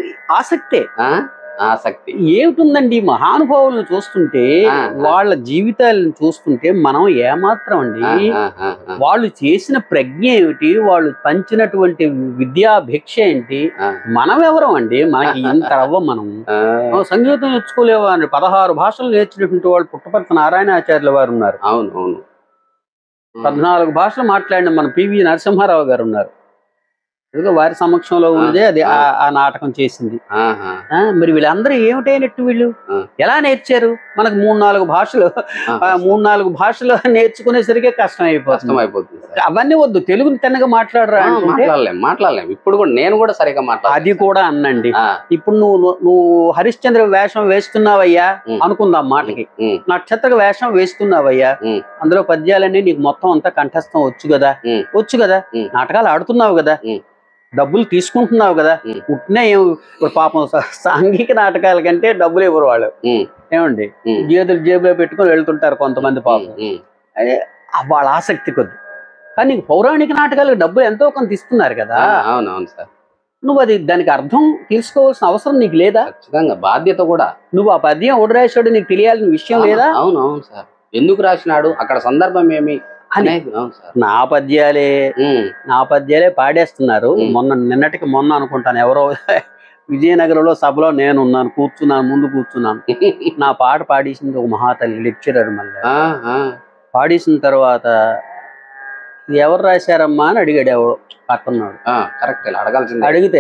ఆసక్తి ఏమిటిందండి, మహానుభావులను చూస్తుంటే, వాళ్ళ జీవితాలను చూస్తుంటే మనం ఏమాత్రం అండి, వాళ్ళు చేసిన ప్రజ్ఞ ఏమిటి, వాళ్ళు పంచినటువంటి విద్యాభిక్ష ఏంటి, మనం ఎవరం అండి, మనకి ఇంత అవ్వం. మనం సంగీతం నేర్చుకోలేవా అండి? 16 భాషలు నేర్చినటువంటి వాళ్ళు పుట్టపర్తి నారాయణాచార్యుల వారు ఉన్నారు. అవును అవును. 14 భాషలు మాట్లాడిన మన PV నరసింహారావు గారు ఉన్నారు. వారి సమక్షంలో ఉన్నదే అది ఆ నాటకం చేసింది. మరి వీళ్ళందరూ ఏమిటైనట్టు, వీళ్ళు ఎలా నేర్చారు? మనకు 3-4 భాషలు 3-4 భాషలు నేర్చుకునేసరికి కష్టం అయిపోతుంది. అవన్నీ వద్దు, తెలుగుని తిన్నగా మాట్లాడరా? మాట్లాడలేం. ఇప్పుడు కూడా నేను కూడా సరిగా మాట్లాడ. అది కూడా అన్నండి. ఇప్పుడు నువ్వు హరిశ్చంద్ర వేషం వేస్తున్నావయ్యా అనుకుందాం మాటకి, నక్షత్ర వేషం వేస్తున్నావయ్యా, అందులో పద్యాలన్నీ నీకు మొత్తం అంతా కంఠస్థం వచ్చు కదా, నాటకాలు ఆడుతున్నావు కదా, డబ్బులు తీసుకుంటున్నావు కదా. పుట్టిన ఇప్పుడు పాపం సాంఘిక నాటకాల కంటే డబ్బులు ఇవ్వరు వాళ్ళు. ఏమండి, జేబులో పెట్టుకుని వెళ్తుంటారు కొంతమంది పాపం, వాళ్ళ ఆసక్తి కొద్ది. కానీ పౌరాణిక నాటకాలకు డబ్బులు ఎంతో కొంత ఇస్తున్నారు కదా. అవునవును సార్. నువ్వు దానికి అర్థం తీసుకోవాల్సిన అవసరం నీకు లేదా? బాధ్యత కూడా. నువ్వు ఆ పద్యం ఎవడు రాశాడు నీకు తెలియాల్సిన విషయం లేదా? అవునవును సార్. ఎందుకు రాసినాడు, అక్కడ సందర్భం ఏమి అని. నా పద్యాలే పాడేస్తున్నారు. నిన్నటికి మొన్న అనుకుంటాను, ఎవరో విజయనగరంలో సభలో నేను ముందు కూర్చున్నాను. నా పాట పాడేసింది ఒక మహాతల్లి, లెక్చరర్. మళ్ళీ పాడేసిన తర్వాత ఎవరు రాశారమ్మా అని అడిగాడు ఎవరు పక్కన్నాడు. అడిగితే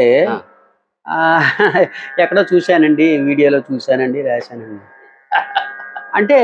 ఎక్కడో చూశానండి, వీడియోలో చూశానండి, రాశానండి అంటే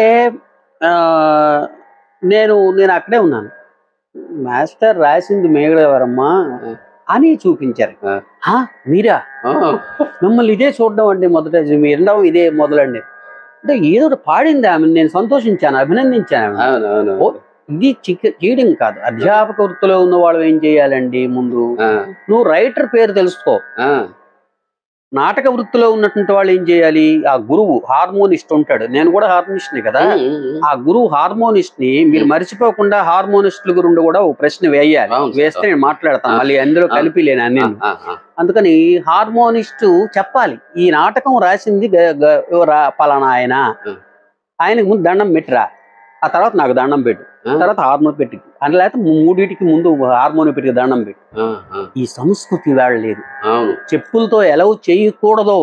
నేను అక్కడే ఉన్నాను. మాస్టర్ రాసింది మేగడెవరమ్మా అని చూపించారు. మీరా? మిమ్మల్ని ఇదే చూడడం అండి మొదట, వినడం ఇదే మొదలండి అంటే ఏదో పాడింది ఆమె. నేను సంతోషించాను, అభినందించాను. ఇది చీటింగ్ కాదు. అధ్యాపక వృత్తిలో ఉన్న వాళ్ళు ఏం చేయాలండి, ముందు నువ్వు రైటర్ పేరు తెలుసుకో. నాటక వృత్తిలో ఉన్నటువంటి వాళ్ళు ఏం చేయాలి? ఆ గురువు హార్మోనిస్ట్ ఉంటాడు, నేను కూడా హార్మోనిస్ట్ ని కదా, ఆ గురువు హార్మోనిస్ట్ ని మీరు మర్చిపోకుండా హార్మోనిస్టుల గురించి కూడా ఒక ప్రశ్న వేయాలి. వేస్తే నేను మాట్లాడతాను మళ్ళీ, అందులో కలిపి లేని అన్ని. అందుకని హార్మోనిస్టు చెప్పాలి, ఈ నాటకం రాసింది పలానా ఆయనకు ముందు దండం పెట్టిరా, ఆ తర్వాత నాకు దండం పెట్టు, తర్వాత హార్మోన్ పెట్టి, అని లేకపోతే మూడింటికి ముందు హార్మోన్ పెట్టి దండం పెట్టు. ఈ సంస్కృతి వేళ లేదు. చెప్పులతో ఎలా చేయకూడదు.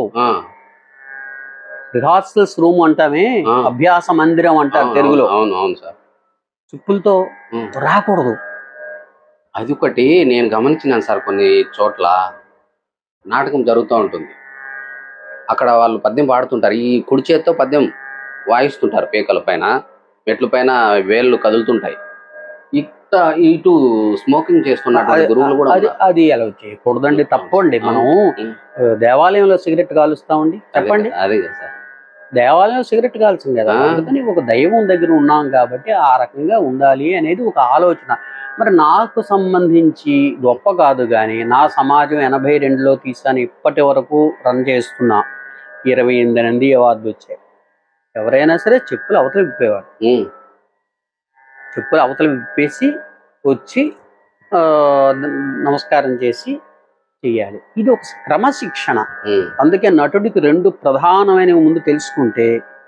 రిహార్సల్స్ రూమ్ అంటామే, అభ్యాస మందిరం అంటారు తెలుగులో. చెప్పులతో రాకూడదు. అది ఒకటి నేను గమనించినాను సార్. కొన్ని చోట్ల నాటకం జరుగుతూ ఉంటుంది, అక్కడ వాళ్ళు పద్యం పాడుతుంటారు, ఈ కుడి చేత్తో పద్యం వాయిస్తుంటారు, పేకల పైన మెట్ల పైన వేళ్ళు కదులుతుంటాయి, ఇటు స్మోకింగ్ చేస్తున్నటువంటి గురువులు కూడా. అది ఎలా చేయకూడదండి, తప్పండి. మనం దేవాలయంలో సిగరెట్ కాలుస్తామండి, చెప్పండి. అదే కదా సార్, దేవాలయంలో సిగరెట్ కాల్చింది కదా, అందుకని ఒక దైవం దగ్గర ఉన్నాం కాబట్టి ఆ రకంగా ఉండాలి అనేది ఒక ఆలోచన. మరి నాకు సంబంధించి గొప్ప కాదు కానీ నా సమాజం 82లో తీసాను, ఇప్పటి వరకు రన్ చేస్తున్నా, 28 అవార్డు వచ్చాయి. ఎవరైనా సరే చెప్పులు అవతల విప్పేవారు, చెప్పులు అవతల విప్పేసి వచ్చి నమస్కారం చేసి చెయ్యాలి. ఇది ఒక క్రమశిక్షణ. అందుకే నటుడికి 2 ప్రధానమైన ముందు తెలుసుకుంటే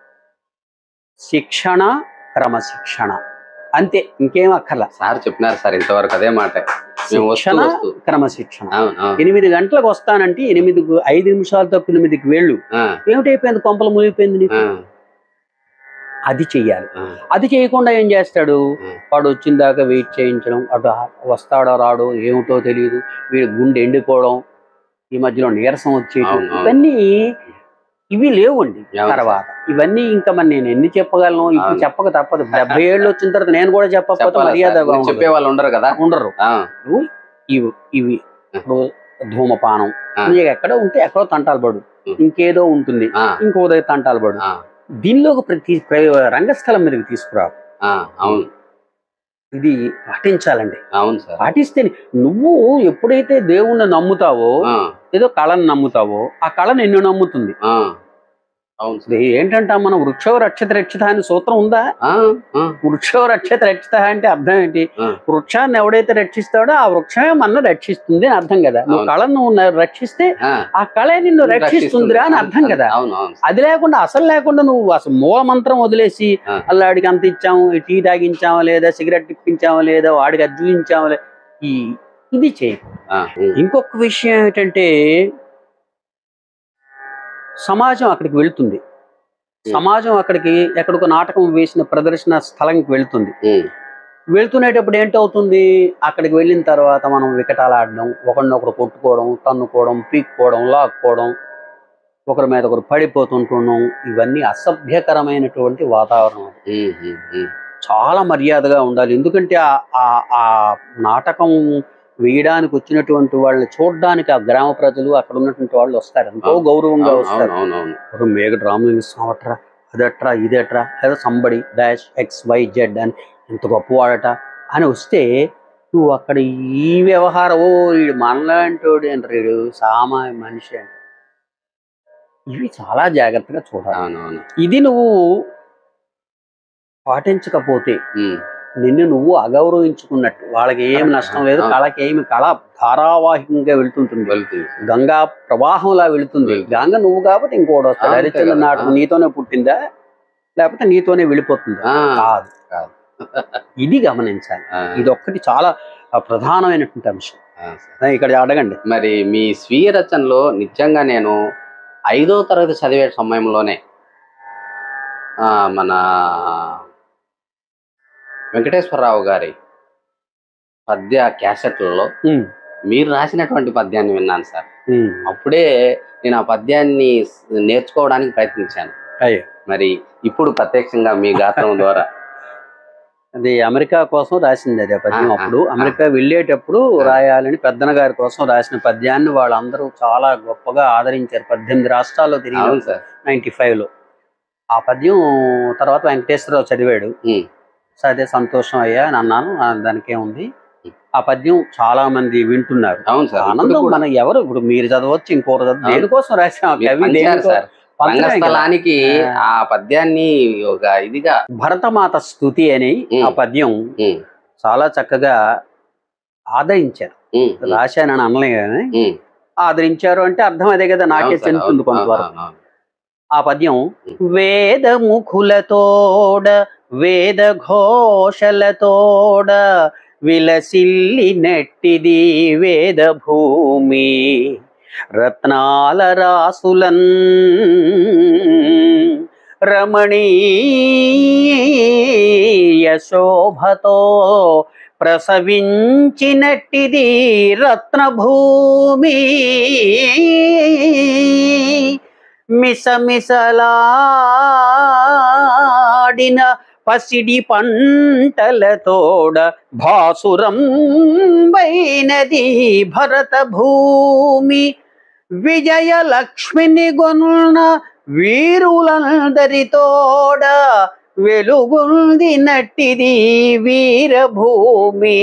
శిక్షణ, క్రమశిక్షణ, అంతే, ఇంకేం అక్కర్లా. సార్ చెప్పినారు సార్ ఇంతవరకు అదే మాట, శిక్షణ, క్రమశిక్షణ. 8 గంటలకు వస్తానంటే 5 నిమిషాలతో 8కి వెళ్ళు, ఏమిటైపోయింది, కొంపలు మునిగిపోయింది నీకు, అది చెయ్యాలి. అది చేయకుండా ఏం చేస్తాడు, వాడు వచ్చిన దాకా వెయిట్ చేయించడం, అటు వస్తాడో రాడో ఏమిటో తెలియదు, వీడు గుండె ఎండిపోవడం, ఈ మధ్యలో నీరసం వచ్చేది, ఇవన్నీ ఇవి లేవండి. తర్వాత ఇవన్నీ ఇంకా మరి నేను ఎన్ని చెప్పగలను, ఇప్పుడు చెప్పక తప్పదు. 70 ఏళ్ళు వచ్చిన తర్వాత నేను కూడా చెప్పకపోతే మర్యాదగా చెప్పే వాళ్ళు ఉండరు కదా, ఉండరు. ఇవి ధూమపానం ఎక్కడో ఉంటే ఎక్కడో తంటాలు పడు, ఇంకేదో ఉంటుంది, ఇంకో దగ్గర తంటాలు పడు, దీనిలోకి ప్రతి రంగస్థలం మీదకి తీసుకురా. అవును, ఇది పాటించాలండి. అవును సార్, పాటిస్తే నువ్వు ఎప్పుడైతే దేవుణ్ణి నమ్ముతావో, ఏదో కళను నమ్ముతావో, ఆ కళ నిన్ను నమ్ముతుంది. ఏంటంటే మనం వృక్షో రక్షిత రక్షిత అనే సూత్రం ఉందా? వృక్షో రక్షిత రక్షిత అంటే అర్థం ఏంటి? వృక్షాన్ని ఎవడైతే రక్షిస్తాడో ఆ వృక్షమే మన రక్షిస్తుంది అని అర్థం కదా. నువ్వు కళను రక్షిస్తే ఆ కళే నిన్ను రక్షిస్తుందిరా అని అర్థం కదా. అది లేకుండా, అసలు లేకుండా నువ్వు అసలు మూల మంత్రం వదిలేసి అల్లాడికి అంత ఇచ్చాము, టీ తాగించామా లేదా, సిగరెట్ ఇప్పించామా లేదా, వాడికి అది చూపించామా లేదా, ఇది చేయ. ఇంకొక విషయం ఏంటంటే సమాజం అక్కడికి వెళ్తుంది, సమాజం అక్కడికి ఎక్కడికో నాటకం వేసిన ప్రదర్శన స్థలంకి వెళ్తుంది. వెళ్తునేటప్పుడు ఏంటవుతుంది, అక్కడికి వెళ్ళిన తర్వాత మనం వికటాలాడడం, ఒకరినొకరు కొట్టుకోవడం, తన్నుకోవడం, పీక్కోవడం, లాక్కోవడం, ఒకరి మీద ఒకరు పడిపోతుంటున్నాం, ఇవన్నీ అసభ్యకరమైనటువంటి వాతావరణం. చాలా మర్యాదగా ఉండాలి. ఎందుకంటే ఆ నాటకం వేయడానికి వచ్చినటువంటి వాళ్ళని చూడడానికి ఆ గ్రామ ప్రజలు, అక్కడ ఉన్నటువంటి వాళ్ళు వస్తారు, ఎంతో గౌరవంగా వస్తారు. మేఘడ్ రామలింగస్వామి అట్రా, అదట్రా, ఇదట్రా, లేదా సంబడి డాష్ XYZ అని ఎంత గొప్పవాడట అని వస్తే, నువ్వు అక్కడ ఈ వ్యవహారం, వీడు మనలాంటోడు అంటారు, వీడు సామాన్య మనిషి అంటే, ఇవి చాలా జాగ్రత్తగా చూడాలి. ఇది నువ్వు పాటించకపోతే నిన్ను నువ్వు అగౌరవించుకున్నట్టు, వాళ్ళకి ఏమి నష్టం లేదు, కళకేమి, కళ ధారావాహికంగా వెళ్తుంటుంది, గంగా ప్రవాహంలా వెళుతుంది. గంగ నువ్వు కాబట్టి ఇంకోటి వస్తాడు, హరిశ్చంద్ర నాటకం నీతోనే పుట్టిందా లేకపోతే నీతోనే వెళ్ళిపోతుందా? కాదు. ఇది గమనించాలి. ఇది ఒక్కటి చాలా ప్రధానమైనటువంటి అంశం. ఇక్కడ అడగండి. మరి మీ స్వీయ రచనలో నిజంగా నేను 5వ తరగతి చదివే సమయంలోనే మన వెంకటేశ్వరరావు గారి పద్య క్యాసెట్లలో మీరు రాసినటువంటి పద్యాన్ని విన్నాను సార్. అప్పుడే నేను ఆ పద్యాన్ని నేర్చుకోవడానికి ప్రయత్నించాను. మరి ఇప్పుడు ప్రత్యక్షంగా మీ గాత్రం ద్వారా అది అమెరికా కోసం రాసింది అది పద్యం. అప్పుడు అమెరికా వెళ్ళేటప్పుడు రాయాలని పెద్దన గారి కోసం రాసిన పద్యాన్ని వాళ్ళందరూ చాలా గొప్పగా ఆదరించారు. 18 రాష్ట్రాల్లో తిరిగాను 95లో. ఆ పద్యం తర్వాత వెంకటేశ్వరరావు చదివాడు. అదే సంతోషం అయ్యా అని అన్నాను. దానికేముంది, ఆ పద్యం చాలా మంది వింటున్నారు. అవును సార్. ఇప్పుడు ఆనందం కూడా మన ఎవరు ఇప్పుడు మీరు చదవచ్చు, ఇంకోరు చదవచ్చు, అవును. దేనికోసం రాసాం ఆ మీరు కవి, పంచారు దేనికో సార్. పంచడమే కదా. రంగస్థలానికి ఆ. ఆ పద్యాన్ని ఒక ఇదిగా భరతమాత స్తుతి అని ఆ పద్యం ఉమ్, చాలా చక్కగా ఆదరించారు. ఉమ్, ఉమ్, రాశానని అనలే కానీ ఉమ్. ఆదరించారు అంటే అర్థం అదే కదా, నాకే అవును సార్, చెందుతుంది అవును, కొంతవరకు. అవును, అవును. ఆ పద్యం ఉమ్. వేదముఖులతోడ వేద ఘోషలతోడ విలసిల్లినట్టిది వేద భూమి, రత్నాల రాసులన్ రమణీయ శోభతో ప్రసవించినట్టిది రత్నభూమి, మిసమిసలాడిన పసిడి పంటలతోడ భాసురం వైనది భరత భూమి, విజయలక్ష్మిని గొన్న వీరులందరితోడ వెలుగుంది నట్టిది వీరభూమి,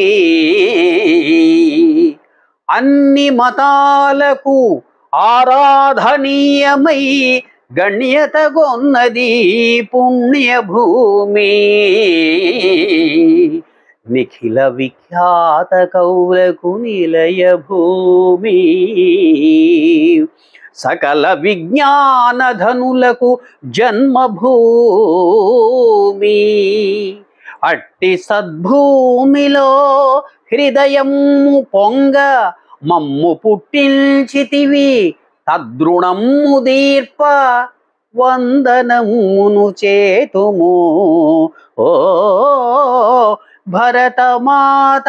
అన్ని మతాలకు ఆరాధనీయమై గణ్యతగొన్నది పుణ్యభూమి, నిఖిల విఖ్యాత కౌలకు నిలయ భూమి, సకల విజ్ఞానధనులకు జన్మభూమి, అట్టి సద్భూమిలో హృదయము పొంగ మమ్ము పుట్టించితివి, తద్రుణము దీర్ప వందనమును చేతుము ఓ భరతమాత.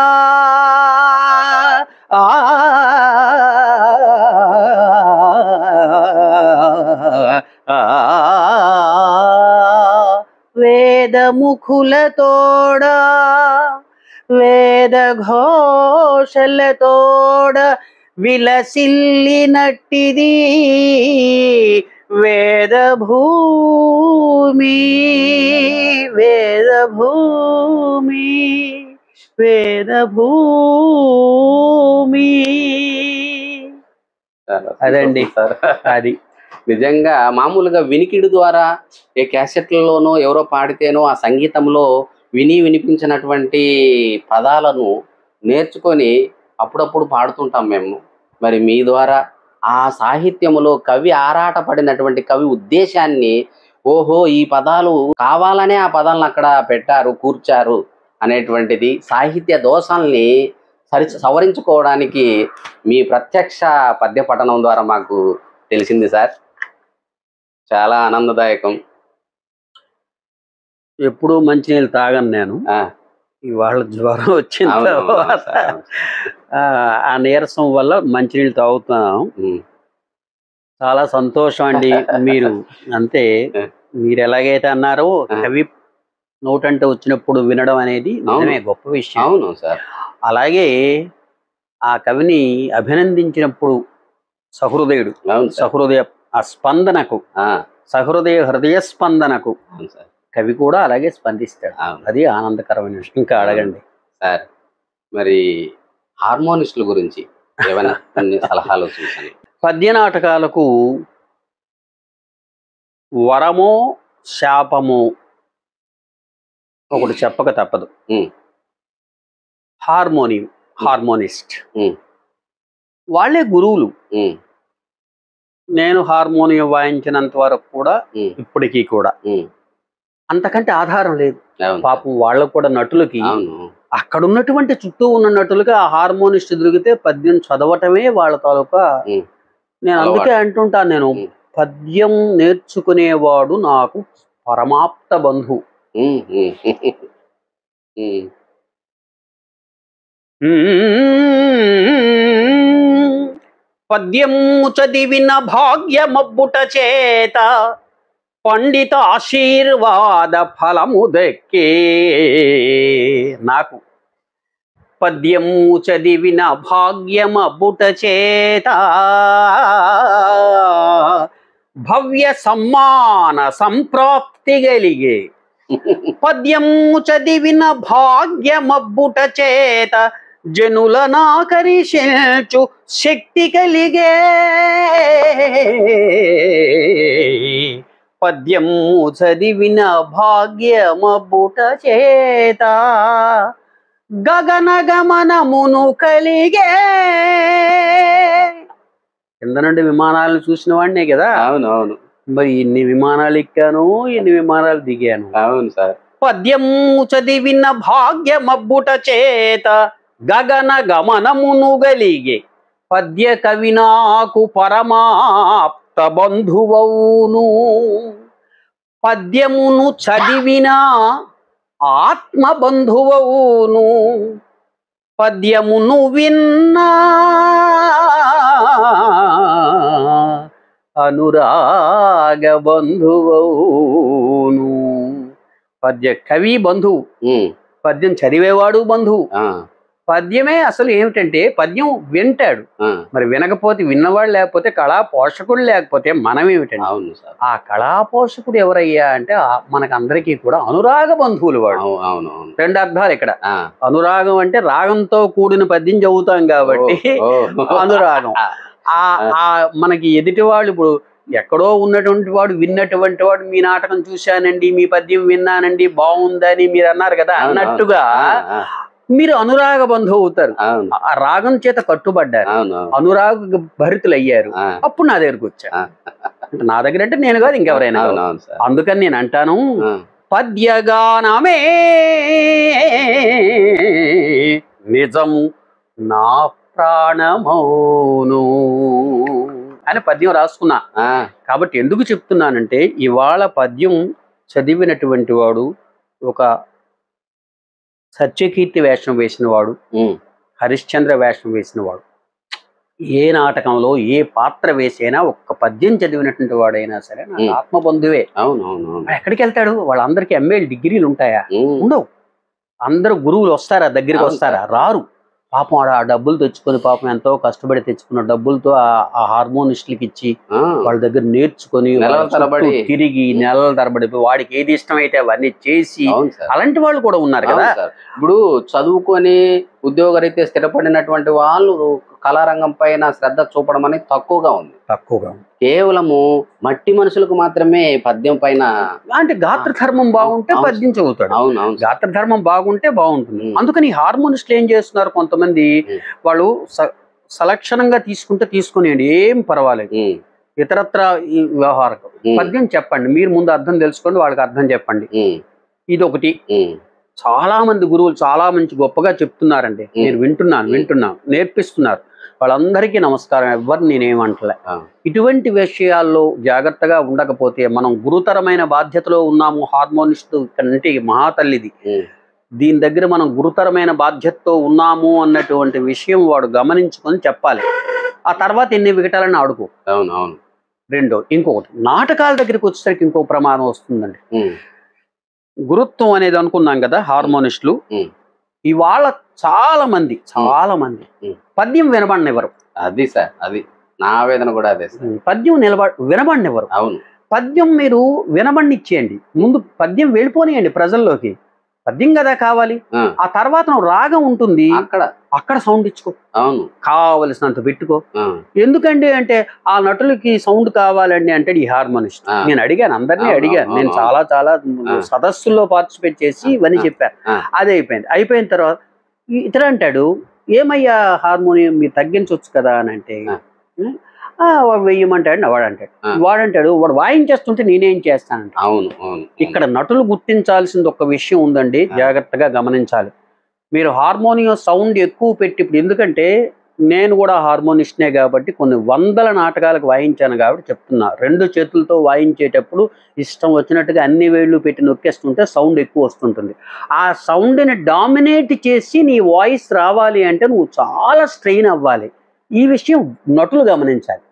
వేదముఖులతోడ వేద ఘోషలతోడ విలసిల్లినట్టిది వేదభూమి, వేదభూమి, వేదభూమి. అదండి సార్. అది. నిజంగా మామూలుగా వినికిడి ద్వారా ఏ క్యాసెట్లలోనో ఎవరో పాడితేనో ఆ సంగీతంలో వినిపించినటువంటి పదాలను నేర్చుకొని అప్పుడప్పుడు పాడుతుంటాం మేము. మరి మీ ద్వారా ఆ సాహిత్యములో కవి ఆరాట పడినటువంటి కవి ఉద్దేశాన్ని, ఓహో ఈ పదాలు కావాలనే ఆ పదాలను అక్కడ పెట్టారు, కూర్చారు అనేటువంటిది, సాహిత్య దోషాల్ని సవరించుకోవడానికి మీ ప్రత్యక్ష పద్య పఠనం ద్వారా మాకు తెలిసింది సార్. చాలా ఆనందదాయకం. ఎప్పుడూ మంచినీళ్ళు తాగను నేను. ఇవాళ జ్వరం వచ్చిన తర్వాత ఆ నీరసం వల్ల మంచినీళ్ళు తాగుతున్నాను. చాలా సంతోషం అండి. మీరు అంతే, మీరు ఎలాగైతే అన్నారో కవి నోటంటే వచ్చినప్పుడు వినడం అనేది నిజమే గొప్ప విషయం. అవును సార్. అలాగే ఆ కవిని అభినందించినప్పుడు సహృదయుడు, సహృదయ ఆ స్పందనకు, సహృదయ హృదయ స్పందనకు కవి కూడా అలాగే స్పందిస్తాడు. అది ఆనందకరమైన విషయం. ఇంకా అడగండి సార్. మరి హార్మోనిస్టుల గురించి ఏమైనా కొన్ని సలహాలు చూసాను. పద్య నాటకాలకు వరమో శాపమో ఒకటి చెప్పక తప్పదు. హార్మోనియం, హార్మోనిస్ట్ వాళ్ళే గురువులు. నేను హార్మోనియం వాయించినంత వరకు కూడా ఇప్పటికీ కూడా అంతకంటే ఆధారం లేదు. పాపం వాళ్ళకు కూడా నటులకి, అక్కడ ఉన్నటువంటి చుట్టూ ఉన్న నటులకి ఆ హార్మోనిస్ట్ దొరికితే పద్యం చదవటమే వాళ్ళ తాలూకా. నేను అందుకే అంటుంటాను, నేను పద్యం నేర్చుకునేవాడు నాకు పరమాప్త బంధు. పద్యము చదివిన భాగ్యమబ్బుట చేత పండిత ఆశీర్వాద ఫలము దక్కే నాకు. పద్యము చదివిన భాగ్యమబ్బుట చేత భవ్య సమ్మాన సంప్రాప్తి కలిగే పద్యము చదివిన భాగ్యమబ్బుట చేత జనులనాకరిషించు శక్తి కలిగే. పద్యము చదివిన భాగ్యమబ్బుట చేత గగన గమనమును కలిగే. కింద నుండి విమానాలను చూసిన వాడినే కదా. అవును అవును. మరి ఇన్ని విమానాలు ఎక్కాను, ఇన్ని విమానాలు దిగాను. అవును సార్. పద్యము చదివిన భాగ్యమబ్బుట చేత గగన గమనమును గలిగే. పద్య కవి నాకు పరమాప్త బంధువౌను. పద్యమును చదివిన ఆత్మ బంధువౌను. పద్యమును విన్నా అనురాగ బంధువౌను. పద్య కవి బంధువు, పద్యం చదివేవాడు బంధువు. పద్యమే అసలు ఏమిటంటే పద్యం వింటాడు. మరి వినకపోతే విన్నవాడు లేకపోతే కళా పోషకుడు లేకపోతే మనం ఏమిటండి? అవును సార్. ఆ కళా పోషకుడు ఎవరయ్యా అంటే మనకు అందరికీ కూడా అనురాగ బంధువులు వాడు. అవును అవును. రెండు అర్థాలు ఇక్కడ. అనురాగం అంటే రాగంతో కూడిన పద్యం చదువుతాం కాబట్టి అనురాగం. మనకి ఎదుటి వాళ్ళు ఇప్పుడు ఎక్కడో ఉన్నటువంటి వాడు విన్నటువంటి వాడు మీ నాటకం చూశానండి, మీ పద్యం విన్నానండి, బాగుందని మీరు అన్నారు కదా, అన్నట్టుగా మీరు అనురాగ బంధువు అవుతారు. ఆ రాగం చేత కట్టుబడ్డారు, అనురాగ భరితులు అయ్యారు. అప్పుడు నా దగ్గరకు వచ్చారు. అంటే నా దగ్గర అంటే నేను కాదు, ఇంకెవరైనా. అందుకని నేను అంటాను, పద్యగానమే నిజము నా ప్రాణమౌను అని పద్యం రాసుకున్నా. కాబట్టి ఎందుకు చెప్తున్నానంటే ఇవాళ పద్యం చదివినటువంటి వాడు ఒక సత్యకీర్తి వేషం వేసిన వాడు, హరిశ్చంద్ర వేషం వేసిన వాడు, ఏ నాటకంలో ఏ పాత్ర వేసైనా ఒక్క పద్యం చదివినటువంటి వాడైనా సరే నాకు ఆత్మబంధువే. ఎక్కడికి వెళ్తాడు? వాళ్ళందరికీ MA డిగ్రీలు ఉంటాయా? ఉండవు. అందరూ గురువులు వస్తారా దగ్గరికి? వస్తారా? రారు. పాపం ఆ డబ్బులు తెచ్చుకొని, పాపం ఎంతో కష్టపడి తెచ్చుకున్న డబ్బులతో ఆ హార్మోనిస్టులకి ఇచ్చి వాళ్ళ దగ్గర నేర్చుకొని తిరిగి నెలల తరబడి వాడికి ఏది ఇష్టమైతే అవన్నీ చేసి అలాంటి వాళ్ళు కూడా ఉన్నారు కదా. ఇప్పుడు చదువుకొని ఉద్యోగరీత్యా స్థిరపడినటువంటి వాళ్ళు కళారంగం పైన శ్రద్ధ చూపడం అనేది తక్కువగా ఉంది. కేవలము మట్టి మనుషులకు మాత్రమే పద్యం పైన, అంటే గాత్రధర్మం బాగుంటే పద్యం చదువుతాడు. అవును, గాత్రధర్మం బాగుంటే బాగుంటుంది. అందుకని హార్మోనిస్టులు ఏం చేస్తున్నారు, కొంతమంది వాళ్ళు సలక్షణంగా తీసుకునేయండి, ఏం పర్వాలేదు, ఇతరత్ర ఈ వ్యవహారం పద్యం చెప్పండి, మీరు ముందు అర్థం తెలుసుకోండి, వాళ్ళకి అర్థం చెప్పండి. ఇది ఒకటి. చాలా మంది గురువులు చాలా మంచి గొప్పగా చెప్తున్నారండి, నేను వింటున్నాను, నేర్పిస్తున్నారు. వాళ్ళందరికీ నమస్కారం, ఎవరు నేనేమంటలే. ఇటువంటి విషయాల్లో జాగ్రత్తగా ఉండకపోతే మనం గురుతరమైన బాధ్యతలో ఉన్నాము. హార్మోనిస్టు కంటే మహాతల్లిది, దీని దగ్గర మనం గురుతరమైన బాధ్యతతో ఉన్నాము అన్నటువంటి విషయం వాడు గమనించుకొని చెప్పాలి. ఆ తర్వాత ఎన్ని వికటాలని ఆడుకో. రెండో ఇంకొకటి, నాటకాల దగ్గరికి వచ్చేసరికి ఇంకో ప్రమాదం వస్తుందండి. గురుత్వం అనేది అనుకున్నాం కదా హార్మోనిస్టులు, ఇవాళ చాలా మంది పద్యం వినబడినెవరు. అది సార్, అది నా వేదన కూడా అదే. పద్యం వినబడినెవరు. అవును, పద్యం మీరు వినబడినిచ్చేయండి, ముందు పద్యం వెళ్ళిపోనియండి ప్రజల్లోకి. పద్యం కదా కావాలి. ఆ తర్వాత రాగం ఉంటుంది, అక్కడ సౌండ్ ఇచ్చుకో, కావలసినంత పెట్టుకో. ఎందుకండి అంటే ఆ నటులకి సౌండ్ కావాలండి అంటే ఈ హార్మోనిస్ట్. నేను అడిగాను, అందరినీ అడిగాను, నేను చాలా సదస్సుల్లో పార్టిసిపేట్ చేసి ఇవన్నీ చెప్పాను. అది అయిపోయిన తర్వాత ఇతడు అంటాడు, ఏమయ్యా హార్మోనియం మీరు తగ్గించవచ్చు కదా అని అంటే, వాడు వెయ్యమంటాడు. వాడంటాడు వాడు వాయించేస్తుంటే నేనేం చేస్తానంట. ఇక్కడ నటులు గుర్తించాల్సింది ఒక విషయం ఉందండి, జాగ్రత్తగా గమనించాలి. మీరు హార్మోనియం సౌండ్ ఎక్కువ పెట్టి, ఇప్పుడు ఎందుకంటే నేను కూడా హార్మోనిస్ట్నే కాబట్టి కొన్ని వందల నాటకాలకు వాయించాను కాబట్టి చెప్తున్నా, 2 చేతులతో వాయించేటప్పుడు ఇష్టం వచ్చినట్టుగా అన్ని వేళ్ళు పెట్టి నొక్కేస్తుంటే సౌండ్ ఎక్కువ వస్తుంటుంది. ఆ సౌండ్ని డామినేట్ చేసి నీ వాయిస్ రావాలి అంటే నువ్వు చాలా స్ట్రెయిన్ అవ్వాలి. ఈ విషయం నటులు గమనించాలి.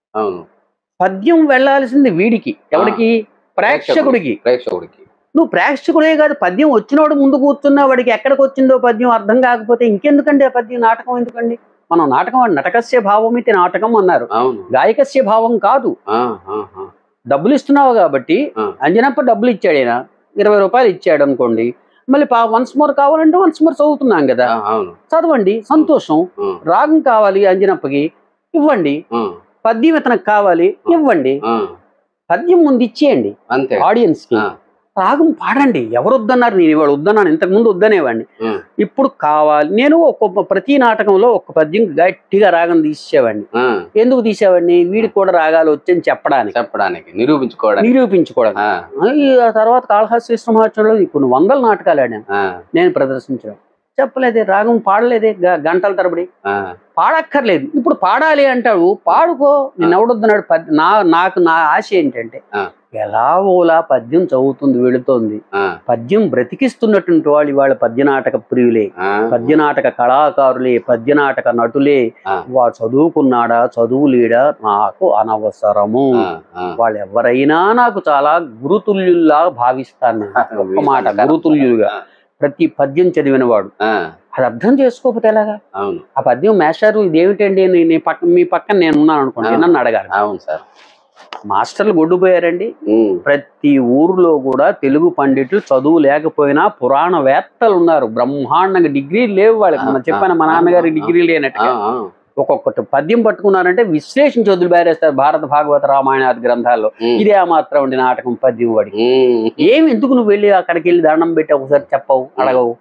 పద్యం వెళ్ళాల్సింది వీడికి, ఎవరికి? ప్రేక్షకుడికి. నువ్వు ప్రేక్షకుడే కాదు, పద్యం వచ్చినోడు ముందు కూర్చున్నా వాడికి ఎక్కడికి వచ్చిందో పద్యం అర్థం కాకపోతే ఇంకెందుకండి ఆ పద్యం? నాటకం ఎందుకండి? మనం నాటకం నటకస్య భావం ఇది నాటకం అన్నారు, గాయకస్య భావం కాదు. డబ్బులు ఇస్తున్నావు కాబట్టి అంజనప్ప డబ్బులు ఇచ్చాడు, ఆయన 20 రూపాయలు ఇచ్చాడు అనుకోండి, మళ్ళీ వన్స్ మోర్ కావాలంటే వన్స్ మోర్ చదువుతున్నాం కదా, చదవండి, సంతోషం. రాగం కావాలి అంజనప్పకి, ఇవ్వండి. పద్యం ఇతనికి కావాలి, ఇవ్వండి. పద్యం ముందు ఇచ్చేయండి ఆడియన్స్ కి, రాగం పాడండి. ఎవరు వద్దన్నారు? నేను ఇవాళ వద్దన్నాను, ఇంతకు ముందు వద్దనేవాడిని. ఇప్పుడు కావాలి. నేను ప్రతి నాటకంలో ఒక పద్యం గట్టిగా రాగం తీసేవాడిని. ఎందుకు తీసేవాడిని? వీడికి కూడా రాగాలు వచ్చని చెప్పడానికి, నిరూపించుకోవడానికి. ఆ తర్వాత కాళహస్తి మహోత్సవంలో కొన్ని 100 నాటకాలు ఆడాను నేను ప్రదర్శించడం. చెప్పలేదే, రాగం పాడలేదే గంటల తరబడి. పాడక్కర్లేదు. ఇప్పుడు పాడాలి అంటాడు, పాడుకో, నేను ఎవడొద్దన్నాడు. నాకు నా ఆశ ఏంటంటే, ఎలా ఓలా పద్యం చదువుతుంది, వెళుతోంది. పద్యం బ్రతికిస్తున్నటువంటి వాళ్ళు ఇవాళ పద్యనాటక ప్రియులే, పద్యనాటక కళాకారులే, పద్యనాటక నటులే. వాడు చదువుకున్నాడా చదువులేడా నాకు అనవసరము. వాళ్ళు ఎవరైనా నాకు చాలా గురుతుల్యుల్లా భావిస్తాను. ఒక్క మాట, గురుతుల్యులుగా. ప్రతి పద్యం చదివిన వాడు అది అర్థం చేసుకోకపోతే ఎలాగా? ఆ పద్యం మేస్టారు ఇదేమిటండి, మీ పక్కన నేను ఉన్నాను అనుకోండి, నన్ను అడగాలి. మాస్టర్లు గొడ్డుపోయారండి. ప్రతి ఊర్లో కూడా తెలుగు పండితులు చదువు లేకపోయినా పురాణ వేత్తలు ఉన్నారు. బ్రహ్మాండంగా డిగ్రీలు లేవు వాళ్ళకి. మనం చెప్పాను, మా నాన్నగారి డిగ్రీ లేనట్టుగా. ఒక్కొక్కటి పద్యం పట్టుకున్నారంటే విశ్లేషణ చదువులు బేరేస్తారు. భారత భాగవత రామాయణాది గ్రంథాల్లో ఇదే ఆ మాత్రం ఉండి నాటకం పద్యం వాడికి. ఏమి ఎందుకు నువ్వు వెళ్ళి అక్కడికి వెళ్ళి దండం పెట్టి ఒకసారి చెప్పవు, అడగవు?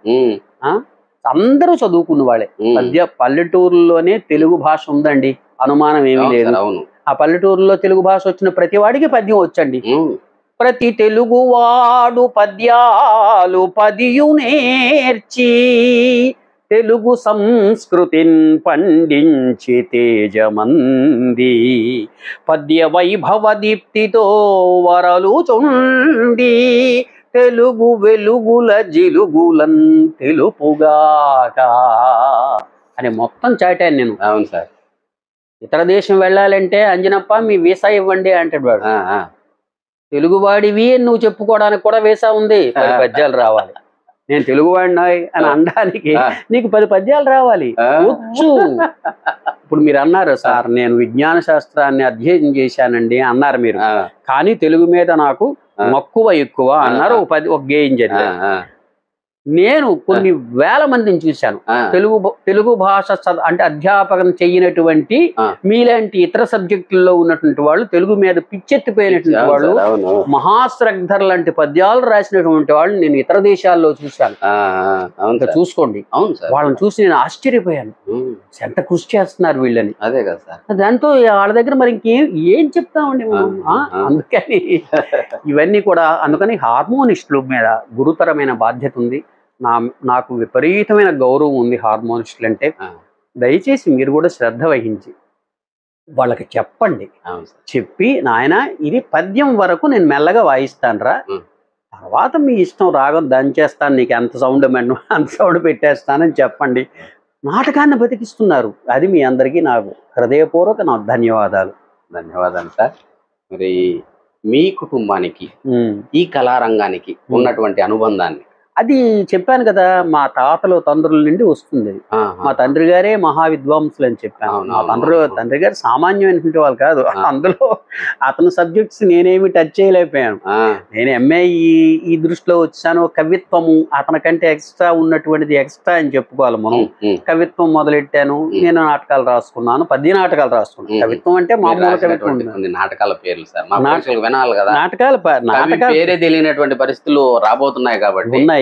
అందరూ చదువుకున్న వాళ్ళే. పల్లెటూరులోనే తెలుగు భాష ఉందండి, అనుమానం ఏమీ లేదు. ఆ పల్లెటూరులో తెలుగు భాష వచ్చిన ప్రతి వాడికి పద్యం వచ్చండి. ప్రతి తెలుగువాడు పద్యాలు 10 నేర్చి తెలుగు సంస్కృతిని పండించి తేజమంది పద్య వైభవ దీప్తితో వరలు చుండి తెలుగు వెలుగుల జిలుగులన్ తెలుపుగాక అని మొత్తం చాటాను నేను. అవును సార్. ఇతర దేశం వెళ్ళాలంటే అంజనప్ప మీ వీసా ఇవ్వండి అంటాడు వాడు. తెలుగువాడివి నువ్వు చెప్పుకోవడానికి కూడా వీసా ఉంది, 10 పద్యాలు రావాలి. నేను తెలుగువాడినా అని అనడానికి నీకు 10 పద్యాలు రావాలి, వచ్చు. ఇప్పుడు మీరు అన్నారు, సార్ నేను విజ్ఞాన శాస్త్రాన్ని అధ్యయనం చేశానండి అన్నారు మీరు, కానీ తెలుగు మీద నాకు మక్కువ ఎక్కువ అన్నారు. ఒక గేయం చదివాను. నేను కొన్ని వేల మందిని చూశాను తెలుగు భాష అంటే అధ్యాపకం చెయ్యనటువంటి మీలాంటి ఇతర సబ్జెక్టుల్లో ఉన్నటువంటి వాళ్ళు, తెలుగు మీద పిచ్చెత్తిపోయినటువంటి వాళ్ళు, మహాశ్రద్ధర్ లాంటి పద్యాలు రాసినటువంటి వాళ్ళు నేను ఇతర దేశాల్లో చూశాను. చూసుకోండి, వాళ్ళని చూసి నేను ఆశ్చర్యపోయాను. ఎంత కృషి చేస్తున్నారు వీళ్ళని. అదే కదా సార్. దాంతో వాళ్ళ దగ్గర మరి ఏం చెప్తామండి మనం. అందుకని ఇవన్నీ కూడా, అందుకని హార్మోనిస్టుల మీద గురుతరమైన బాధ్యత ఉంది. నాకు విపరీతమైన గౌరవం ఉంది హార్మోనిస్టులు అంటే. దయచేసి మీరు కూడా శ్రద్ధ వహించి వాళ్ళకి చెప్పండి. చెప్పి, నాయన ఇది పద్యం వరకు నేను మెల్లగా వాయిస్తానురా, తర్వాత మీ ఇష్టం, రాగం దంచేస్తాను, నీకు ఎంత సౌండ్ అంత సౌండ్ పెట్టేస్తానని చెప్పండి. నాటకాన్ని బతికిస్తున్నారు. అది మీ అందరికీ నాకు హృదయపూర్వక నా ధన్యవాదాలు. ధన్యవాదాలు సార్. మరి మీ కుటుంబానికి ఈ కళారంగానికి ఉన్నటువంటి అనుబంధాన్ని అది చెప్పాను కదా, మా తాతలు తండ్రుల నుండి వస్తుంది. మా తండ్రి గారే మహావిద్వాంసులు అని చెప్పాను. మా తండ్రి గారు సామాన్యమైనటువంటి వాళ్ళు కాదు. అందులో అతని సబ్జెక్ట్స్ నేనేమి టచ్ చేయలేకపోయాను. నేను ఎంఏ ఈ దృష్టిలో వచ్చాను. కవిత్వము అతనికంటే ఎక్స్ట్రా ఉన్నటువంటిది ఎక్స్ట్రా అని చెప్పుకోవాలి మనం. కవిత్వం మొదలెట్టాను. నేను నాటకాలు రాసుకున్నాను, 10 నాటకాలు రాసుకున్నాను. కవిత్వం అంటే మామూలు కవిత్వం. నాటకాల పేర్లు సార్ వినాలి కదా. నాటకాలు పేరే తెలియనటువంటి పరిస్థితులు రాబోతున్నాయి కాబట్టి ఉన్నాయి.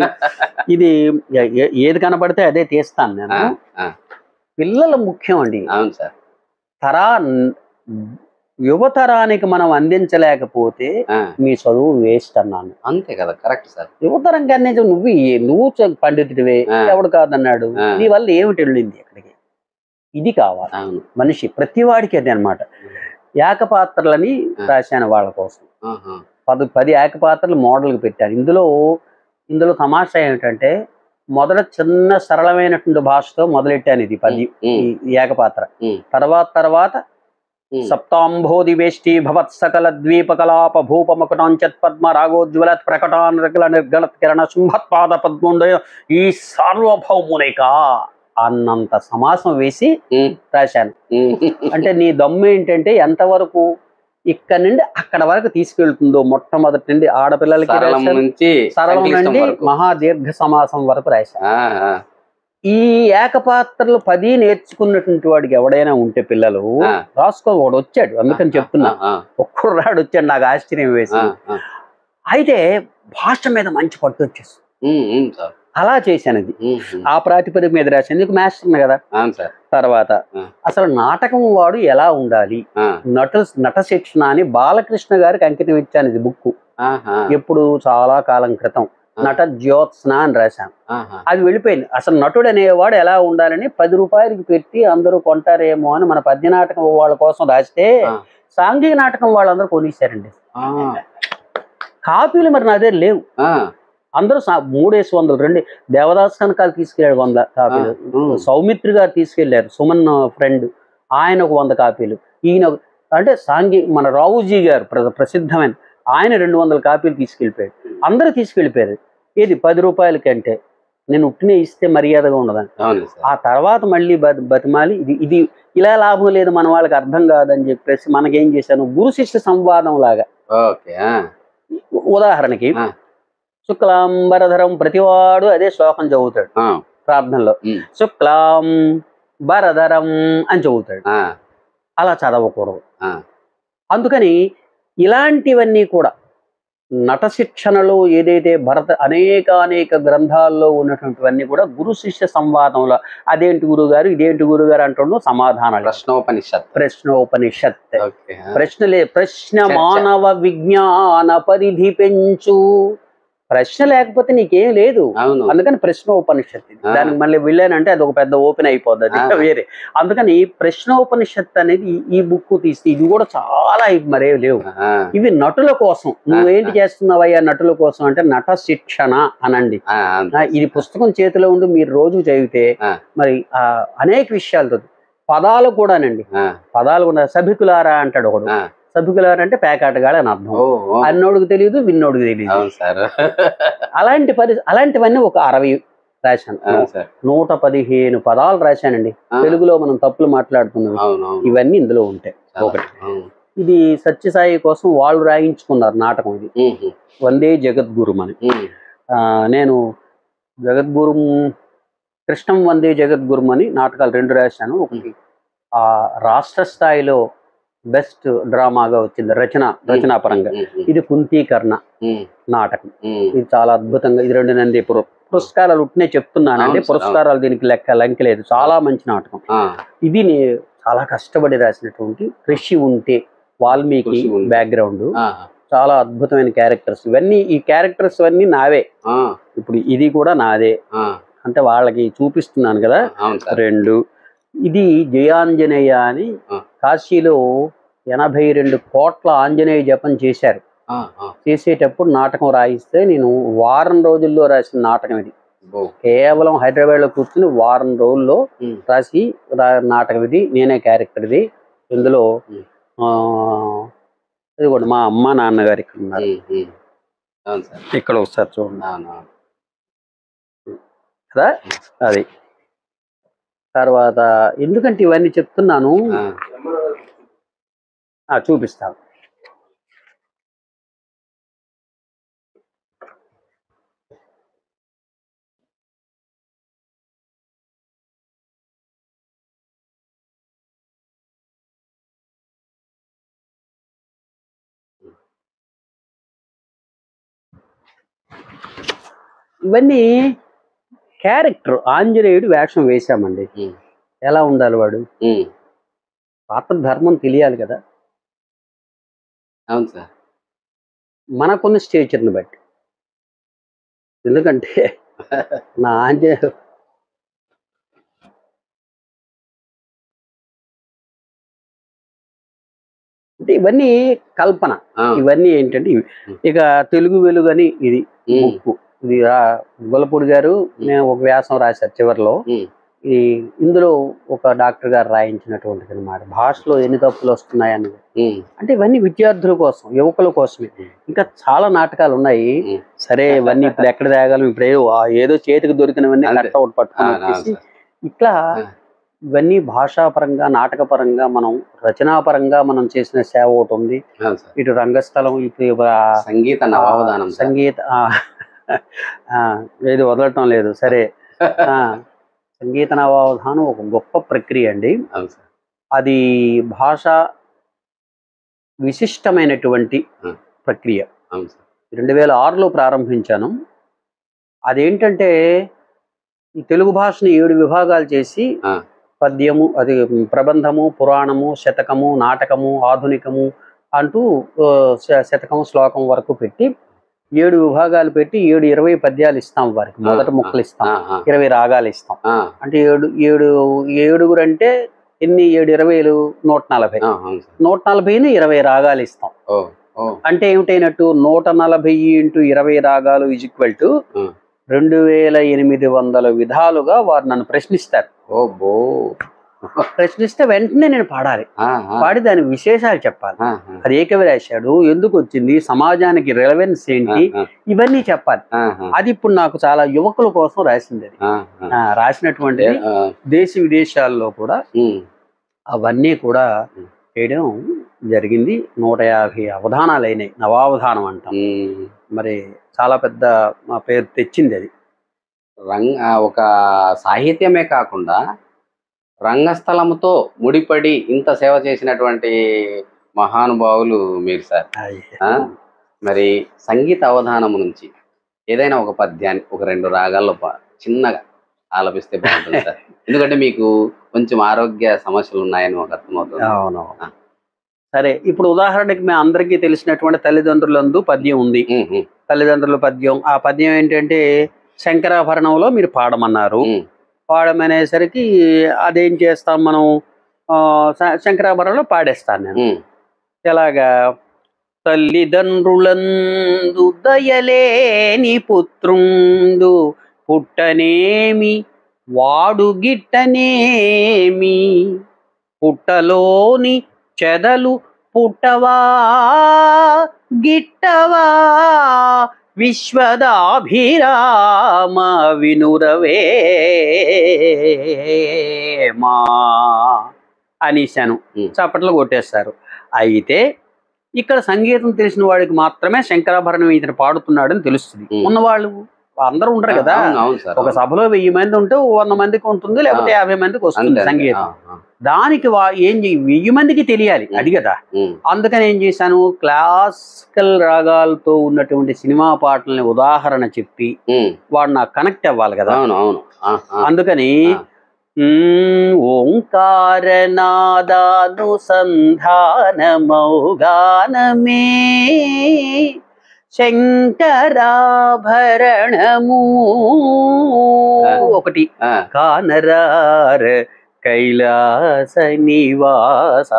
ఇది ఏది కనబడితే అదే తీస్తాను నేను. పిల్లలు ముఖ్యం అండి. అవును సార్. యువతరానికి మనం అందించలేకపోతే మీ చదువు వేస్ట్ అన్నాను. అంతే కదా, కరెక్ట్ సార్. యువతరంగా అందించ నువ్వు పండితుడివే, ఎవడు కాదన్నాడు. నీ వల్ల ఏమిటి వెళ్ళింది అక్కడికి? ఇది కావాలి మనిషి, ప్రతి వాడికి అదే అనమాట. ఏకపాత్రలని రాశాను వాళ్ళ కోసం. 10 ఏకపాత్రలు మోడల్కి పెట్టాను. ఇందులో తమాషా ఏమిటంటే, మొదట చిన్న సరళమైనటువంటి భాషతో మొదలెట్టాను ఇది 10 ఏకపాత్ర. తర్వాత సప్తాంబోధి వేష్టి భవత్ సకల ద్వీప కలాప భూపమకుటాంచత్ పద్మ రాగోజ్వల ప్రకటానగల నిర్గణ కిరణ శుంభత్పాద పద్ముండయ ఈ సార్వభౌమునిక అన్నంత సమాసం వేసి రాశాను. అంటే నీ దమ్ము ఏంటంటే ఎంతవరకు ఇక్కడ నుండి అక్కడ వరకు తీసుకెళ్తుందో మొట్టమొదటి నుండి ఆడపిల్లలకి సరళం రాశాను, నుంచి సరళం సంక్లిష్టం నుండి వరకు. మహాదీర్ఘ సమాసం వరకు రాశాను. ఆ, ఆ, ఈ ఏకపాత్రలు 10 నేర్చుకున్నటువంటి వాడికి ఎవడైనా ఉంటే పిల్లలు ఆ. రాసుకో, వాడు వచ్చాడు అందుకని చెప్తున్నా. ఆ, ఒక్కరాడు వచ్చాడు, నాకు ఆశ్చర్యం ఆ, వేసింది. ఆ. అయితే భాష మీద మంచి పట్టు వచ్చేస్తుంది. సార్. అలా చేశాను ఇది. ఆ ప్రాతిపదిక మీద రాశాను, ఎందుకు మాస్టర్ని కదా. అవును సార్. తర్వాత ఆ. అసలు నాటకం వాడు ఎలా ఉండాలి, ఆ, నట శిక్షణ అని బాలకృష్ణ గారికి అంకితం ఇచ్చాను. ఇది బుక్ ఆహా, ఎప్పుడు చాలా కాలం క్రితం నట జ్యోత్స్న అని రాశాను. ఆహా. అది వెళ్ళిపోయింది. అసలు నటుడు అనేవాడు ఎలా ఉండాలని 10 రూపాయలకి పెట్టి అందరూ కొంటారేమో అని మన పద్య నాటకం వాళ్ళ కోసం రాస్తే ఆ. సాంఘిక నాటకం వాళ్ళందరూ కొనిచ్చారండి. ఆ, కాపీలు మరి నా దగ్గర లేవు. ఆ, అందరూ 300 దేవదాస్ కనకాలు తీసుకెళ్ళాడు 100 కాపీలు. సౌమిత్రి గారు తీసుకెళ్లారు, సుమన్ ఫ్రెండ్, ఆయన ఒక 100 కాపీలు. ఈయన అంటే మన రావుజీ గారు ప్రసిద్ధమైన ఆయన 200 కాపీలు తీసుకెళ్ళిపోయాడు. అందరూ తీసుకెళ్ళిపోయారు. ఏది 10 రూపాయలకి అంటే నేను ఉట్టినే ఇస్తే మర్యాదగా ఉండదని. అవును సార్. ఆ తర్వాత మళ్ళీ బతిమాలి ఇది ఇలా లాభం లేదు, మన వాళ్ళకి అర్థం కాదని చెప్పేసి మనకేం చేశాను, గురు శిష్య సంవాదం లాగా. ఓకే. ఆ, ఉదాహరణకి ఆ. శుక్లాంబరధరం ప్రతివాడు అదే శ్లోకం చదువుతాడు ఆ, ప్రార్థనలో. ఉమ్, శుక్లాం బరధరం అని చదువుతాడు. ఆ, అలా చదవకూడదు. ఆ. అందుకని ఇలాంటివన్నీ కూడా నట శిక్షణలో ఏదైతే అనేక గ్రంథాల్లో ఉన్నటువంటివన్నీ కూడా గురు శిష్య సంవాదంలో అదేంటి గురుగారు ఇదేంటి గురుగారు అంటుండో సమాధానాలు. ప్రశ్నోపనిషత్. ఓకే. ప్రశ్న మానవ విజ్ఞాన పరిధి పెంచు. ప్రశ్న లేకపోతే నీకేం లేదు. అవును. అందుకని ప్రశ్నోపనిషత్తు. దానికి మళ్ళీ వెళ్ళానంటే అది ఒక పెద్ద ఓపెన్ అయిపోద్ది, అది వేరే. అందుకని ప్రశ్నోపనిషత్తు అనేది ఈ బుక్ తీస్తే ఇది కూడా చాలా మరే లేవు. ఇవి నటుల కోసం. నువ్వేంటి చేస్తున్నావయ్యా నటుల కోసం అంటే నట శిక్షణ అనండి. ఇది పుస్తకం చేతిలో ఉండి మీరు రోజు చదివితే మరి అనేక విషయాలు పదాలు కూడానండి. పదాలు కూడా సభికులారా అంటాడు ఒకడు. సభికులారా అంటే పేకాటగాడు అని అర్థం. అన్నోడికి తెలియదు, విన్నోడికి తెలియదు. అలాంటివన్నీ ఒక 60 రాశాను. 115 పదాలు రాశానండి. తెలుగులో మనం తప్పులు మాట్లాడుతున్నాం, ఇవన్నీ ఇందులో ఉంటాయి. ఒకటి ఇది సత్యసాయి కోసం వాళ్ళు రాయించుకున్నారు నాటకం. ఇది వందే జగద్గురుం అని. నేను జగద్గురుం, కృష్ణం వందే జగద్గురుం అని నాటకాలు 2 రాశాను. ఒకటి రాష్ట్ర స్థాయిలో బెస్ట్ డ్రామాగా వచ్చింది రచనా పరంగా. ఇది కుంతీకర్ణ నాటకం. ఇది చాలా అద్భుతంగా, ఇది 2 నంది పురస్కారాలు ఉట్టినే చెప్తున్నానండి. పురస్కారాలు దీనికి లెక్కలేదు. చాలా మంచి నాటకం. ఇది చాలా కష్టపడి రాసినటువంటి కృషి ఉంటే వాల్మీకి బ్యాక్గ్రౌండ్, చాలా అద్భుతమైన క్యారెక్టర్స్. ఈ క్యారెక్టర్స్ అన్నీ నావే. ఇప్పుడు ఇది కూడా నాదే. అంటే వాళ్ళకి చూపిస్తున్నాను కదా. 2 ఇది జయాంజనేయ అని కాశీలో 82 కోట్ల ఆంజనేయ జపం చేశారు. చేసేటప్పుడు నాటకం రాయిస్తే నేను వారం రోజుల్లో రాసిన నాటకం ఇది. కేవలం హైదరాబాద్ లో కూర్చుని వారం రోజుల్లో రాసి నాటకం ఇది. నేనే క్యారెక్టర్ ఇది. ఇందులో ఇది కూడా మా అమ్మ నాన్నగారు ఇక్కడ ఉన్నారు. ఇక్కడ ఒకసారి చూడండి కదా. అది తర్వాత ఎందుకంటే ఇవన్నీ చెప్తున్నాను, చూపిస్తాను. ఇవన్నీ క్యారెక్టర్. ఆంజనేయుడు వేషం వేశామండి. ఎలా ఉండాలి వాడు, పాత్ర ధర్మం తెలియాలి కదా. అవును సార్. మనకున్న స్టేచర్ని బట్టి. ఎందుకంటే నా ఆంజనేయుడు అంటే ఇవన్నీ కల్పన. ఇవన్నీ ఏంటంటే ఇక తెలుగు వెలుగని ఇది బుక్. ఇది గొల్లపూడి గారు నేను ఒక వ్యాసం రాశారు చివరిలో. ఇందులో ఒక డాక్టర్ గారు రాయించినటువంటిది అన్నమాట. భాషలో ఎన్ని తప్పులు వస్తున్నాయన్నది. అంటే ఇవన్నీ విద్యార్థుల కోసం, యువకుల కోసమే. ఇంకా చాలా నాటకాలు ఉన్నాయి. సరే ఇవన్నీ ఇప్పుడు ఎక్కడ తేగలం, ఇప్పుడు ఏదో చేతికి దొరికినవన్నీ కట్అవుట్ పట్టుకుని ఇట్లా ఇవన్నీ భాషాపరంగా నాటకపరంగా మనం రచనాపరంగా మనం చేసిన సేవ ఒకటి ఉంది. అవును సార్. ఇటు రంగస్థలం ఇటు సంగీత నవావధానం సార్. సంగీత ఏది వదలటం లేదు. సరే, సంగీత నవావధానం ఒక గొప్ప ప్రక్రియ అండి. అవును సార్. అది భాష విశిష్టమైనటువంటి ప్రక్రియ. అవును సార్. 2006లో ప్రారంభించాను. అదేంటంటే ఈ తెలుగు భాషని 7 విభాగాలు చేసి పద్యము, అది ప్రబంధము, పురాణము, శతకము, నాటకము, ఆధునికము అంటూ శతకం శ్లోకం వరకు పెట్టి 7 విభాగాలు పెట్టి 7-20 పద్యాలు ఇస్తాం వారికి. మొదట ముక్కలు ఇస్తాం, 20 రాగాలు ఇస్తాం. అంటే 7 అంటే ఎన్ని? 7-20 140. 140ని 20 రాగాలు ఇస్తాం. అంటే ఏమిటైనట్టు 140 × 20 రాగాలు ఈజ్ ఈక్వల్ టు 2800 విధాలుగా వారు నన్ను ప్రశ్నిస్తారు. ప్రశ్నిస్తే వెంటనే నేను పాడాలి. పాడి దాని విశేషాలు చెప్పాలి. అది ఏ కవి రాశాడు, ఎందుకు వచ్చింది, సమాజానికి రిలవెన్స్ ఏంటి, ఇవన్నీ చెప్పాలి. అది ఇప్పుడు నాకు చాలా యువకుల కోసం రాసింది. అది రాసినటువంటి దేశ విదేశాల్లో కూడా అవన్నీ కూడా చేయడం జరిగింది. 150 అవధానాలు అయినాయి. నవావధానం అంటాం. మరి చాలా పెద్ద పేరు తెచ్చింది అది. ఒక సాహిత్యమే కాకుండా రంగస్థలముతో ముడిపడి ఇంత సేవ చేసినటువంటి మహానుభావులు మీరు సార్. మరి సంగీత అవధానము నుంచి ఏదైనా ఒక పద్యాన్ని ఒక 2 రాగాల్లో చిన్నగా ఆలపిస్తే బాగుంటుంది సార్. ఎందుకంటే మీకు కొంచెం ఆరోగ్య సమస్యలు ఉన్నాయని ఒక అర్థమవుతుంది. అవునవును. సరే, ఇప్పుడు ఉదాహరణకి మేము అందరికీ తెలిసినటువంటి తల్లిదండ్రులందు పద్యం ఉంది. తల్లిదండ్రుల పద్యం. ఆ పద్యం ఏంటంటే శంకరాభరణంలో మీరు పాడమన్నారు. పాడమనేసరికి అదేం చేస్తాం మనం, శంకరాభరణంలో పాడేస్తాను నేను. ఎలాగా? తల్లిదండ్రులందు దయలేని పుత్రుండు పుట్టనేమి వాడు గిట్టనేమి, పుట్టలోని చెదలు పుట్టవా గిట్టవా, విశ్వదాభిరామ వినురవేమా అనేశాను. చప్పట్లు కొట్టేస్తారు. అయితే ఇక్కడ సంగీతం తెలిసిన వాడికి మాత్రమే శంకరాభరణం ఇతను పాడుతున్నాడని తెలుస్తుంది. ఉన్నవాళ్ళు అందరూ ఉండరు కదా. ఒక సభలో 1000 మంది ఉంటే 100 మందికి ఉంటుంది, లేకపోతే 50 మందికి వస్తుంది సంగీతం. దానికి ఏం 1000 మందికి తెలియాలి, అది కదా. అందుకని ఏం చేశాను, క్లాసికల్ రాగాలతో ఉన్నటువంటి సినిమా పాటల్ని ఉదాహరణ చెప్పి వాడు నాకు కనెక్ట్ అవ్వాలి కదా. అందుకని ఓంకారనాదానుసంధానమౌగానమే శంకరాభరణము ఒకటి, కానరార కైలాస నివాస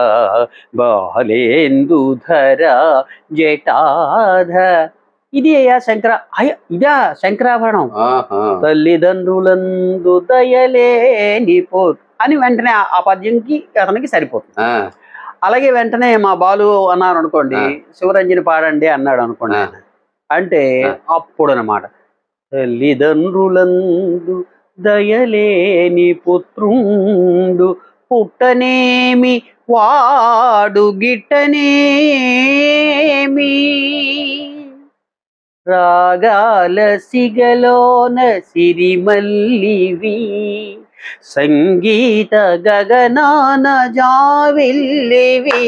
బాలేందుధర జటాధ. ఇది అయ్యా ఇదా శంకరాభరణం. తల్లిదండ్రులందు దయలేని అని వెంటనే ఆ పద్యంకి అతనికి సరిపోతుంది. అలాగే వెంటనే మా బాలు అన్నారు అనుకోండి, శివరంజని పాడండి అన్నాడు అనుకోండి, అంటే అప్పుడు అన్నమాట తల్లిదండ్రులందు దయలేని పుత్రుండు పుట్టనేమి వాడు గిట్టనేమి, రాగాల సిగలోన సిరిమల్లివి సంగీత గగనాన జావిల్లివి.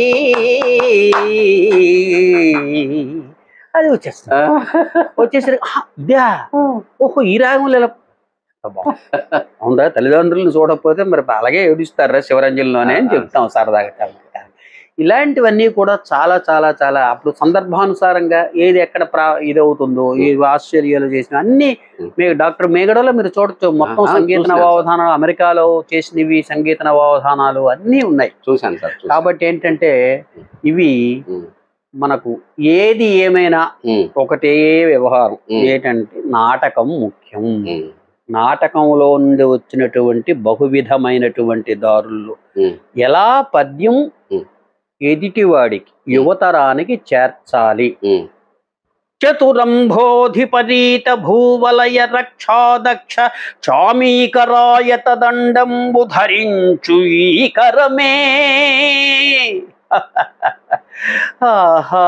అది వచ్చేసరికి ఇదా, ఓహో ఈ రాగంలో అవునా. తల్లిదండ్రులను చూడకపోతే మరి అలాగే ఏడుస్తారా శివరంజన్లోనే అని చెప్తాం సరదాగా. ఇలాంటివన్నీ కూడా చాలా చాలా చాలా అప్పుడు సందర్భానుసారంగా ఏది ఎక్కడ ఇదవుతుందో, ఈ ఆశ్చర్యాలు చేసిన అన్ని డాక్టర్ మేగడలో మీరు చూడొచ్చు. మొత్తం సంగీత నవావధానాలు అమెరికాలో చేసినవి, సంగీత నవావధానాలు అన్నీ ఉన్నాయి, చూశాను సార్. కాబట్టి ఏంటంటే ఇవి మనకు ఏది ఏమైనా ఒకటే వ్యవహారం ఏంటంటే నాటకం ముఖ్యం. నాటకంలో నుండి వచ్చినటువంటి బహువిధమైనటువంటి దారుల్లో ఎలా పద్యం ఎదుటివాడికి యువతరానికి చేర్చాలి, చతురంభోధిపరీత భూవలయ రక్షాదక్ష చామీకరాయత దండంబు ధరించు ఈ కరమే. ఆహా,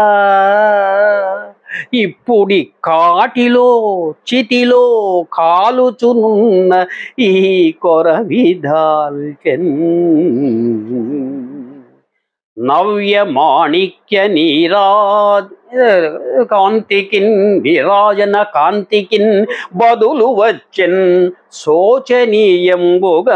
ఇప్పుడి కాటిలో చితిలో కాలుచునున్న ఈ కొరవిదాల్చెన్ నవ్య మాణిక్య కాంతికిన్ విరాజన కాంతికిన్ బదులు వచ్చెన్ శోచనీయంబుగా.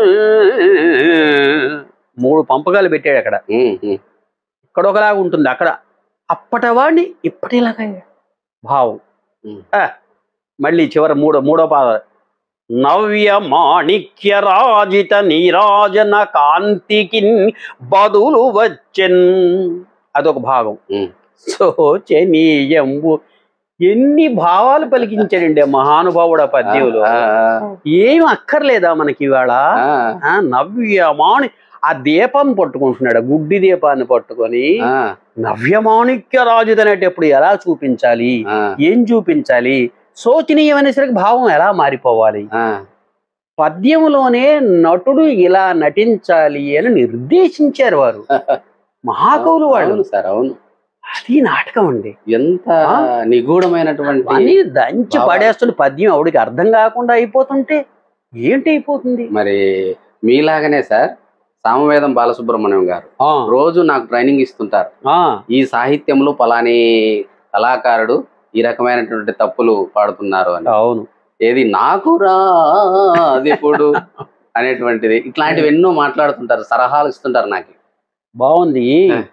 3 పంపకాలు పెట్టాడు అక్కడ. ఇక్కడ ఒకలాగా ఉంటుంది, అక్కడ అప్పటివాడిని ఇప్పటిలాగా భావం. మళ్ళీ చివరి మూడో పాద నవ్య మాణిక్య రాజిత నీరాజన కాంతికిన్ బదులు వచ్చెన్, అదొక భాగం. శోచనీయంబు. ఎన్ని భావాలు పలికించాడండి మహానుభావుడు ఆ పద్యంలో. ఏం అక్కర్లేదా మనకి ఇవాళ? నవ్యమాణి ఆ దీపం పట్టుకుంటున్నాడు, గుడ్డి దీపాన్ని పట్టుకొని నవ్యమాణిక్య రాజు అనేటప్పుడు ఎలా చూపించాలి, ఏం చూపించాలి, శోచనీయం అనేసరికి భావం ఎలా మారిపోవాలి, పద్యములోనే నటుడు ఇలా నటించాలి అని నిర్దేశించారు వారు మహాకవులు వాళ్ళు. సార్ అవును, అది నాటకం అండి. ఎంత నిగూఢమైనటువంటి అని దంచి పడేస్తుంటే పద్యం ఆవిడికి అర్థం కాకుండా అయిపోతుంటే ఏంటి అయిపోతుంది. మరి మీలాగనే సార్ సామవేదం బాలసుబ్రహ్మణ్యం గారు రోజు నాకు ట్రైనింగ్ ఇస్తుంటారు. ఈ సాహిత్యంలో పలాని కళాకారుడు ఈ రకమైనటువంటి తప్పులు పాడుతున్నారు అని. అవును, ఏది నాకు రాదిప్పుడు అనేటువంటిది, ఇట్లాంటివి ఎన్నో మాట్లాడుతుంటారు, సలహాలు ఇస్తుంటారు నాకు. బాగుంది.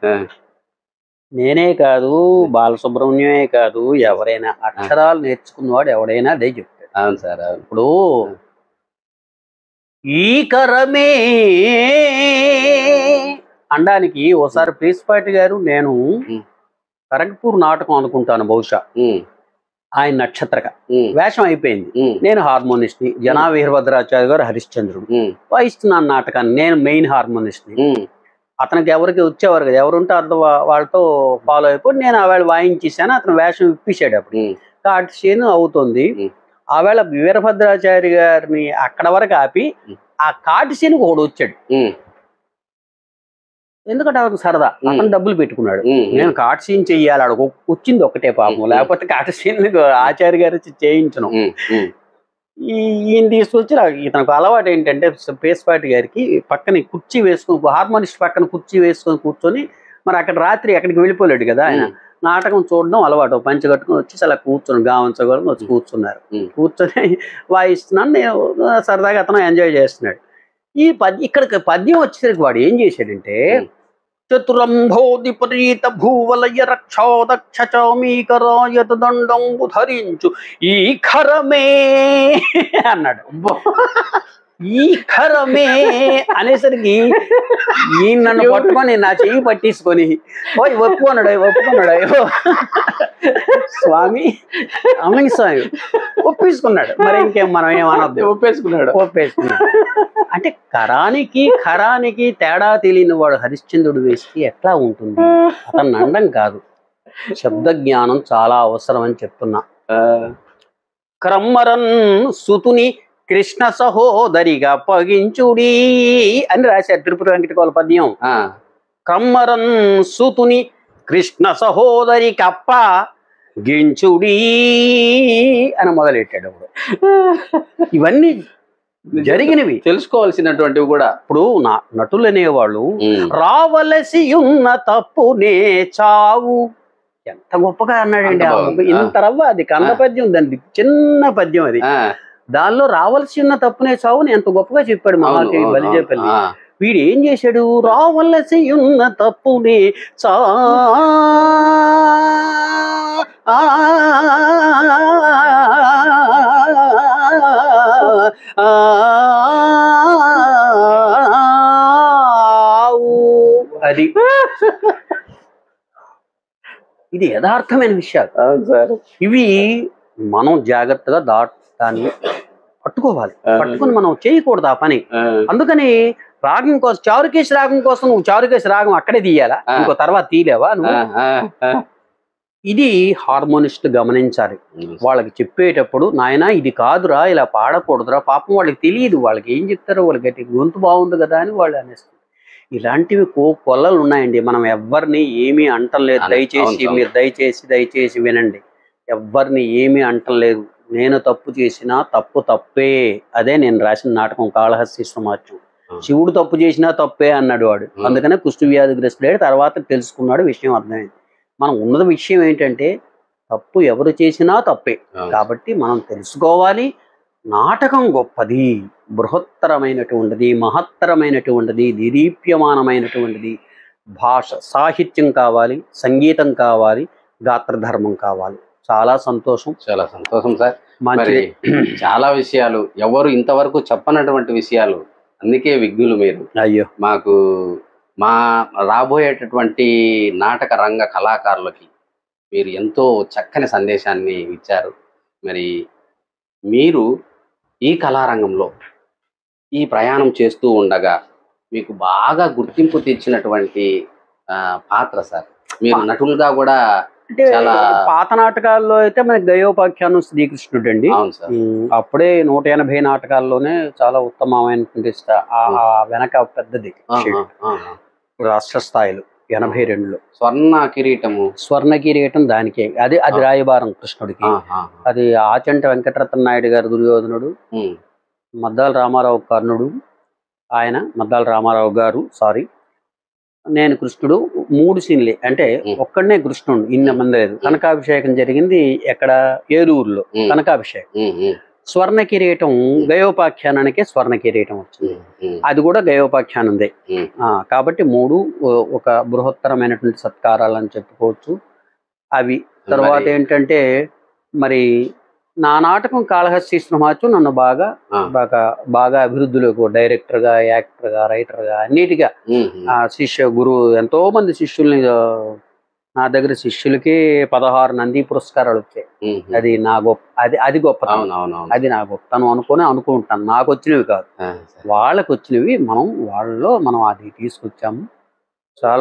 నేనే కాదు, బాలసుబ్రహ్మణ్యమే కాదు, ఎవరైనా అక్షరాలు నేర్చుకున్నవాడు ఎవడైనా అదే చెప్తాడు. అవును సార్. ఇప్పుడు ఈ కరమే అనడానికి ఓసారి ప్రీస్పాటి గారు, నేను ఖరగ్పూర్ నాటకం అనుకుంటాను బహుశా, ఆయన నక్షత్రక వేషం అయిపోయింది, నేను హార్మోనిస్ట్ ని, జనా వీరభద్రాచార్య గారు హరిశ్చంద్రుడు వాయిస్తున్నాను నాటకాన్ని, నేను మెయిన్ హార్మోనిస్ట్ ని. అతనికి ఎవరికి వచ్చేవారు కదా, ఎవరుంటే అర్థం వాళ్ళతో ఫాలో అయిపోయి నేను ఆవేళ వాయించేసాను, అతను వేషం ఇప్పించాడు. అప్పుడు కాట్ సీన్ అవుతుంది, ఆవేళ వీరభద్రాచారి గారిని అక్కడ వరకు ఆపి ఆ కాటి సీన్కి ఒకడు వచ్చాడు. ఎందుకంటే అతనికి సరదా, అతను డబ్బులు పెట్టుకున్నాడు, నేను కాట్ సీన్ చెయ్యాలి, అక్కడ వచ్చింది ఒకటే పాపం, లేకపోతే కాటి సీన్ ఆచార్య గారు చేయించను. ఈయన తీసుకొచ్చి ఇతనికి అలవాటు ఏంటంటే పేస్పాటి గారికి పక్కన కుర్చీ వేసుకొని, హార్మోనిస్ట్ పక్కన కుర్చీ వేసుకొని కూర్చొని, మరి అక్కడ రాత్రి ఎక్కడికి వెళ్ళిపోలేడు కదా ఆయన, నాటకం చూడడం అలవాటు, పంచి కట్టుకుని వచ్చి అలా కూర్చొని గావంచగలను వచ్చి కూర్చున్నారు. కూర్చొని వాయిస్తున్నాను, నేను సరదాగా అతను ఎంజాయ్ చేస్తున్నాడు. ఇక్కడ పద్యం వచ్చేసరికి వాడు ఏం చేశాడంటే, చతురంభోధిపరీత భూవలయ రక్షాదక్ష చామీకరాయత దండంబు ధరించు ఈ ఖరమే అన్నాడు. ఈ ఖరమే అనేసరికి ఈ నన్ను పట్టుకొని నా చెయ్యి పట్టించుకొని ఒప్పుకున్నాడు స్వామి, అమ్మని స్వామి ఒప్పేసుకున్నాడు. మరి ఇంకేం మనం ఏమనొద్దు, ఒప్పేసుకున్నాడు. అంటే ఖరానికి తేడా తెలియని వాడు హరిశ్చంద్రుడు వేస్తే ఎట్లా ఉంటుంది? అతను అండం కాదు, శబ్ద జ్ఞానం చాలా అవసరం అని చెప్తున్నా. క్రమ్మరన్ సుతుని కృష్ణ సహోదరిగా పగించుడి అని రాశారు తిరుపతి వెంకటకోల పద్యం. క్రమ్మరన్ సుతుని కృష్ణ సహోదరి కప్ప గించుడి అని మొదలెట్టాడు. ఇవన్నీ జరిగినవి, తెలుసుకోవాల్సినటువంటివి కూడా. ఇప్పుడు నటులు అనేవాళ్ళు రావలసి ఉన్న తప్పునే చావు, ఎంత గొప్పగా అన్నాడండి. ఇంత రవ్వ, అది కంద పద్యం, దాని చిన్న పద్యం అది, దానిలో రావాల్సి ఉన్న తప్పునే చావుని ఎంత గొప్పగా చెప్పాడు మహాకవి బలిజేపల్లి. వీడు ఏం చేశాడు, రావలసి ఉన్న తప్పునే అది ఇది యథార్థమైన విషయాలు. ఇవి మనం జాగ్రత్తగా దాన్ని పట్టుకోవాలి, పట్టుకుని మనం చేయకూడదు ఆ పని. అందుకని రాగం కోసం, చారుకేశి రాగం కోసం నువ్వు చారుకేశి రాగం అక్కడే తీయాలా, ఇంకో తర్వాత తీయలేవా నువ్వు? ఇది హార్మోనిస్టులు గమనించాలి. వాళ్ళకి చెప్పేటప్పుడు నాయన ఇది కాదురా, ఇలా పాడకూడదురా, పాపం వాళ్ళకి తెలియదు, వాళ్ళకి ఏం చెప్తారో, వాళ్ళకి గొంతు బాగుంది కదా అని వాళ్ళు అనేస్తారు. ఇలాంటివి కొల్లలు ఉన్నాయండి. మనం ఎవరిని ఏమీ అంటలేదు. దయచేసి మీరు దయచేసి వినండి. ఎవరిని ఏమీ అంటలేదు. నేను తప్పు చేసినా తప్పు తప్పే. అదే నేను రాసిన నాటకం కాళహస్తి సమాజం. శివుడు తప్పు చేసినా తప్పే అన్నాడు వాడు. అందుకనే కుష్టు వ్యాధిగ్రస్తుడు. తర్వాత తెలుసుకున్నాడు, విషయం అర్థమైంది. మనం ఉన్నది విషయం ఏంటంటే తప్పు ఎవరు చేసినా తప్పే. కాబట్టి మనం తెలుసుకోవాలి. నాటకం గొప్పది, బృహత్తరమైనటువంటిది, మహత్తరమైనటువంటిది, నిరీప్యమానమైనటువంటిది. భాష సాహిత్యం కావాలి, సంగీతం కావాలి, గాత్రధర్మం కావాలి. చాలా సంతోషం, చాలా సంతోషం సార్. మంచిది. చాలా విషయాలు ఎవరు ఇంతవరకు చెప్పనటువంటి విషయాలు, అందుకే విజ్ఞులు మీరు. అయ్యో, మాకు మా రాబోయేటటువంటి నాటక రంగ కళాకారులకి మీరు ఎంతో చక్కని సందేశాన్ని ఇచ్చారు. మరి మీరు ఈ కళారంగంలో ఈ ప్రయాణం చేస్తూ ఉండగా మీకు బాగా గుర్తింపు తెచ్చినటువంటి పాత్ర సార్. మీరు నటులుగా కూడా అంటే పాత నాటకాల్లో అయితే మనకి గయోపాఖ్యానం శ్రీకృష్ణుడు అండి. అవును సార్. అప్పుడే 180 నాటకాల్లోనే చాలా ఉత్తమమైనటువంటి వెనక పెద్దది రాష్ట్ర స్థాయిలో 82లో స్వర్ణ కిరీటం దానికే. అది రాయబారం కృష్ణుడికి. అది ఆచంట వెంకటరత్న నాయుడు గారు దుర్యోధనుడు, మద్దాల రామారావు కర్ణుడు, ఆయన మద్దాల రామారావు గారు సారీ, నేను కృష్ణుడు. 3 సీన్లే. అంటే ఒక్కడనే కృష్ణుడు, ఇన్ని మంది లేదు. కనకాభిషేకం జరిగింది ఎక్కడ, ఏలూరులో కనకాభిషేకం. స్వర్ణ కిరీటం గయోపాఖ్యానానికే స్వర్ణ కిరీటం వచ్చింది. అది కూడా గయోపాఖ్యానందే. కాబట్టి 3 ఒక బృహత్తరమైనటువంటి సత్కారాలు అని చెప్పుకోవచ్చు. అవి తర్వాత ఏంటంటే మరి నా నాటకం కాళహస్తి సింహాచం నన్ను బాగా అభివృద్ధిలోకి, డైరెక్టర్ గా, యాక్టర్ గా, రైటర్ గా, అన్నిటిగా గురువు ఎంతో మంది శిష్యుల్ని, నా దగ్గర శిష్యులకి 16 నంది పురస్కారాలు వచ్చాయి. అది నా గొప్ప, అది గొప్పతనం. అది నా గొప్పతనం అనుకుంటాను. నాకు వచ్చినవి కాదు, వాళ్ళకి వచ్చినవి. వాళ్ళలో మనం అది తీసుకొచ్చాము. చాలా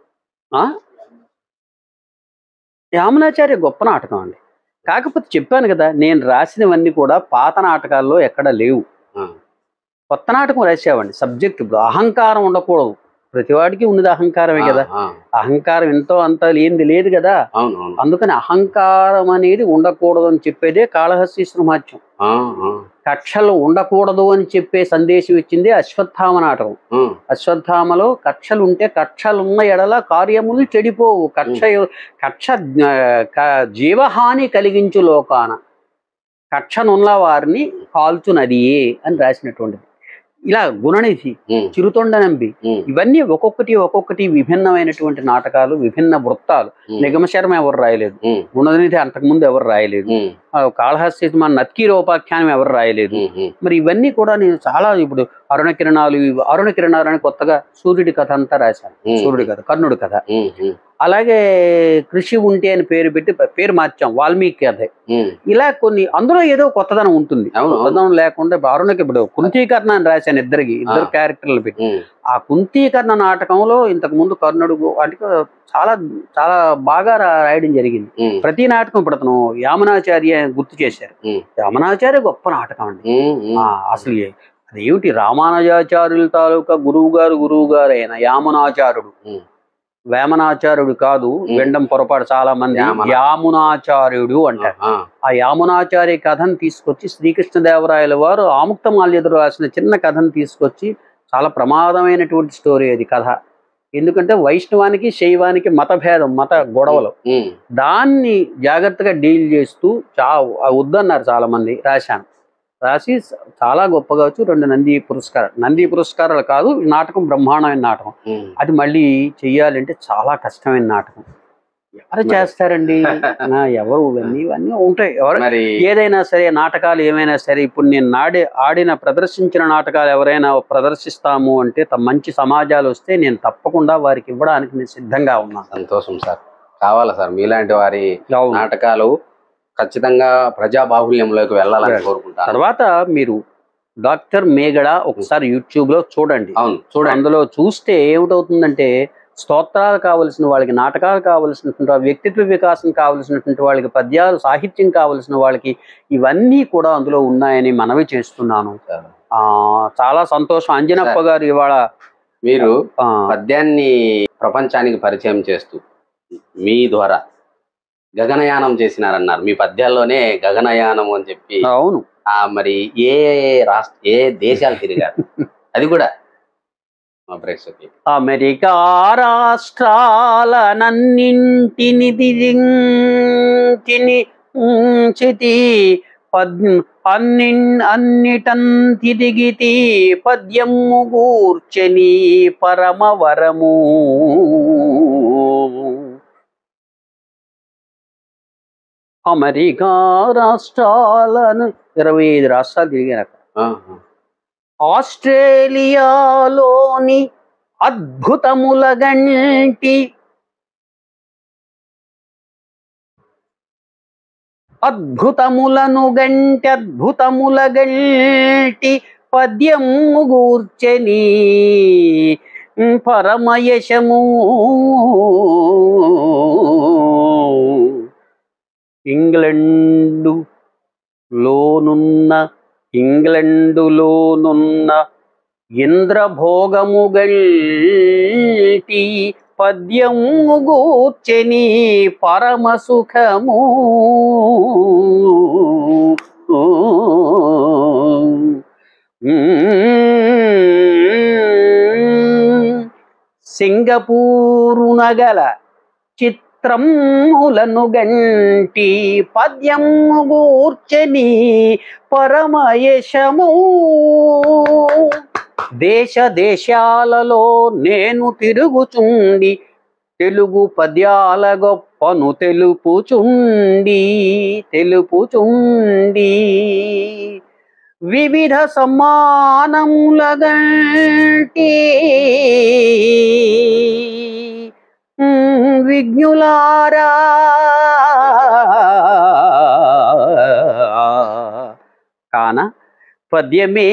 యామునాచార్య గొప్ప నాటకం అండి. కాకపోతే చెప్పాను కదా, నేను రాసినవన్నీ కూడా పాత నాటకాల్లో ఎక్కడ లేవు. కొత్త నాటకం రాసేవాడిని. సబ్జెక్ట్ ఇప్పుడు అహంకారం ఉండకూడదు. ప్రతివాడికి ఉన్నది అహంకారమే కదా. అహంకారం ఎంతో అంత లేనిది లేదు కదా. అందుకని అహంకారం అనేది ఉండకూడదు అని చెప్పేదే కాళహస్తి సింహాచం. కక్షలు ఉండకూడదు అని చెప్పే సందేశం ఇచ్చింది అశ్వత్థామ నాటకం. అశ్వత్థామలో కక్షలు ఉంటే, కక్షలున్న ఎడల కార్యములు చెడిపోవు. కక్ష జీవహాని కలిగించు లోకాన, కక్షనున్న వారిని కాల్చునదియే అని రాసినటువంటిది. ఇలా గుణనిధి, చిరుతొండనంబి, ఇవన్నీ ఒక్కొక్కటి విభిన్నమైనటువంటి నాటకాలు, విభిన్న వృత్తాలు. నిగమశర్మ ఎవరు రాయలేదు, గుణనిధి అంతకుముందు ఎవరు రాయలేదు, కాళహస్తి మన నత్కీరోపాఖ్యానం ఎవరు రాయలేదు. మరి ఇవన్నీ కూడా నేను చాలా, ఇప్పుడు అరుణ కిరణాలు అని కొత్తగా సూర్యుడి కథ అంతా రాశాను. సూర్యుడి కథ, కర్ణుడి కథ. అలాగే కృషి ఉంటే అని పేరు మార్చాం, వాల్మీకి కథ. ఇలా కొన్ని, అందులో ఏదో కొత్తదనం ఉంటుంది. కొత్తదనం లేకుండా అరుణకి ఇప్పుడు కుంతీకర్ణ అని రాశాను, ఇద్దరు క్యారెక్టర్లు పెట్టి. ఆ కుంతీకర్ణ నాటకంలో ఇంతకు ముందు కర్ణుడు అంటే చాలా చాలా బాగా రాయడం జరిగింది. ప్రతి నాటకం ఇప్పుడు అతను యామునాచార్య గుర్తు చేశారు. యామునాచార్య గొప్ప నాటకం అండి. అసలు అదేమిటి, రామానుజాచార్యుల తాలూకా గురువు గారు అయిన యామునాచార్యుడు, వేమనాచార్యుడు కాదు, వెండం పొరపాటు చాలా మంది యామునాచార్యుడు అంటారు. ఆ యామునాచార్య కథను తీసుకొచ్చి శ్రీకృష్ణదేవరాయల వారు ఆముక్తమాల్యదుడు రాసిన చిన్న కథను తీసుకొచ్చి, చాలా ప్రమాదమైనటువంటి స్టోరీ అది కథ. ఎందుకంటే వైష్ణవానికి శైవానికి మత గొడవలు, దాన్ని జాగ్రత్తగా డీల్ చేస్తూ వద్దన్నారు చాలా మంది. రాసి చాలా గొప్పగా వచ్చి 2 నంది పురస్కారాలు కాదు, నాటకం బ్రహ్మాండమైన నాటకం. అది మళ్ళీ చెయ్యాలంటే చాలా కష్టమైన నాటకం. ఎవరు చేస్తారండి? ఎవరు? ఇవన్నీ ఉంటాయి. ఎవరు ఏదైనా సరే, నాటకాలు ఏమైనా సరే, ఇప్పుడు నేను ప్రదర్శించిన నాటకాలు ఎవరైనా ప్రదర్శిస్తాము అంటే మంచి సమాజాలు వస్తే నేను తప్పకుండా వారికి ఇవ్వడానికి నేను సిద్ధంగా ఉన్నాను. సంతోషం సార్. కావాలా సార్ మీలాంటి వారి నాటకాలు ఖచ్చితంగా ప్రజాబాహుల్యంలోకి వెళ్ళాలని కోరుకుంటాను. తర్వాత మీరు డాక్టర్ మేగడ ఒకసారి యూట్యూబ్ లో చూడండి. అవును, చూడండి. అందులో చూస్తే ఏమిటవుతుందంటే స్తోత్రాలు కావలసిన వాళ్ళకి, నాటకాలు కావలసినటువంటి వ్యక్తిత్వ వికాసం కావలసినటువంటి వాళ్ళకి, పద్యాలు సాహిత్యం కావలసిన వాళ్ళకి ఇవన్నీ కూడా అందులో ఉన్నాయని మనవి చేస్తున్నాను. చాలా సంతోషం. అంజనప్ప గారు ఇవాళ మీరు పద్యాన్ని ప్రపంచానికి పరిచయం చేస్తూ మీ ద్వారా గగనయానం చేసినారన్నారు. మీ పద్యాల్లోనే గగనయానం అని చెప్పి. అవును. మరి ఏ దేశాలు తిరిగారు అది కూడా మా ప్రేక్షకులు? అమెరికా రాష్ట్రాలనన్నింటిని తిరిగి అన్నిటన్ తిరిగితి పద్యము గూర్చెని పరమవరము. అమెరికా రాష్ట్రాలను 25 రాష్ట్రాలు తిరిగాను. ఆస్ట్రేలియాలోని అద్భుతములను గంటి పద్యము గూర్చెని పరమయశము. ఇంగ్లండులోనున్న ఇంద్రభోగము గల్టి పద్యము గూర్చెని పరమ సుఖము. సింగపూరు నగల చిత్రములను గంటి పద్యము గూర్చెని పరమయశము. దేశాలలో నేను తిరుగుచుండి తెలుగు పద్యాల గొప్పను తెలుపుచుండి వివిధ సమ్మానముల గంటి విజ్ఞులారా కాన పద్యమే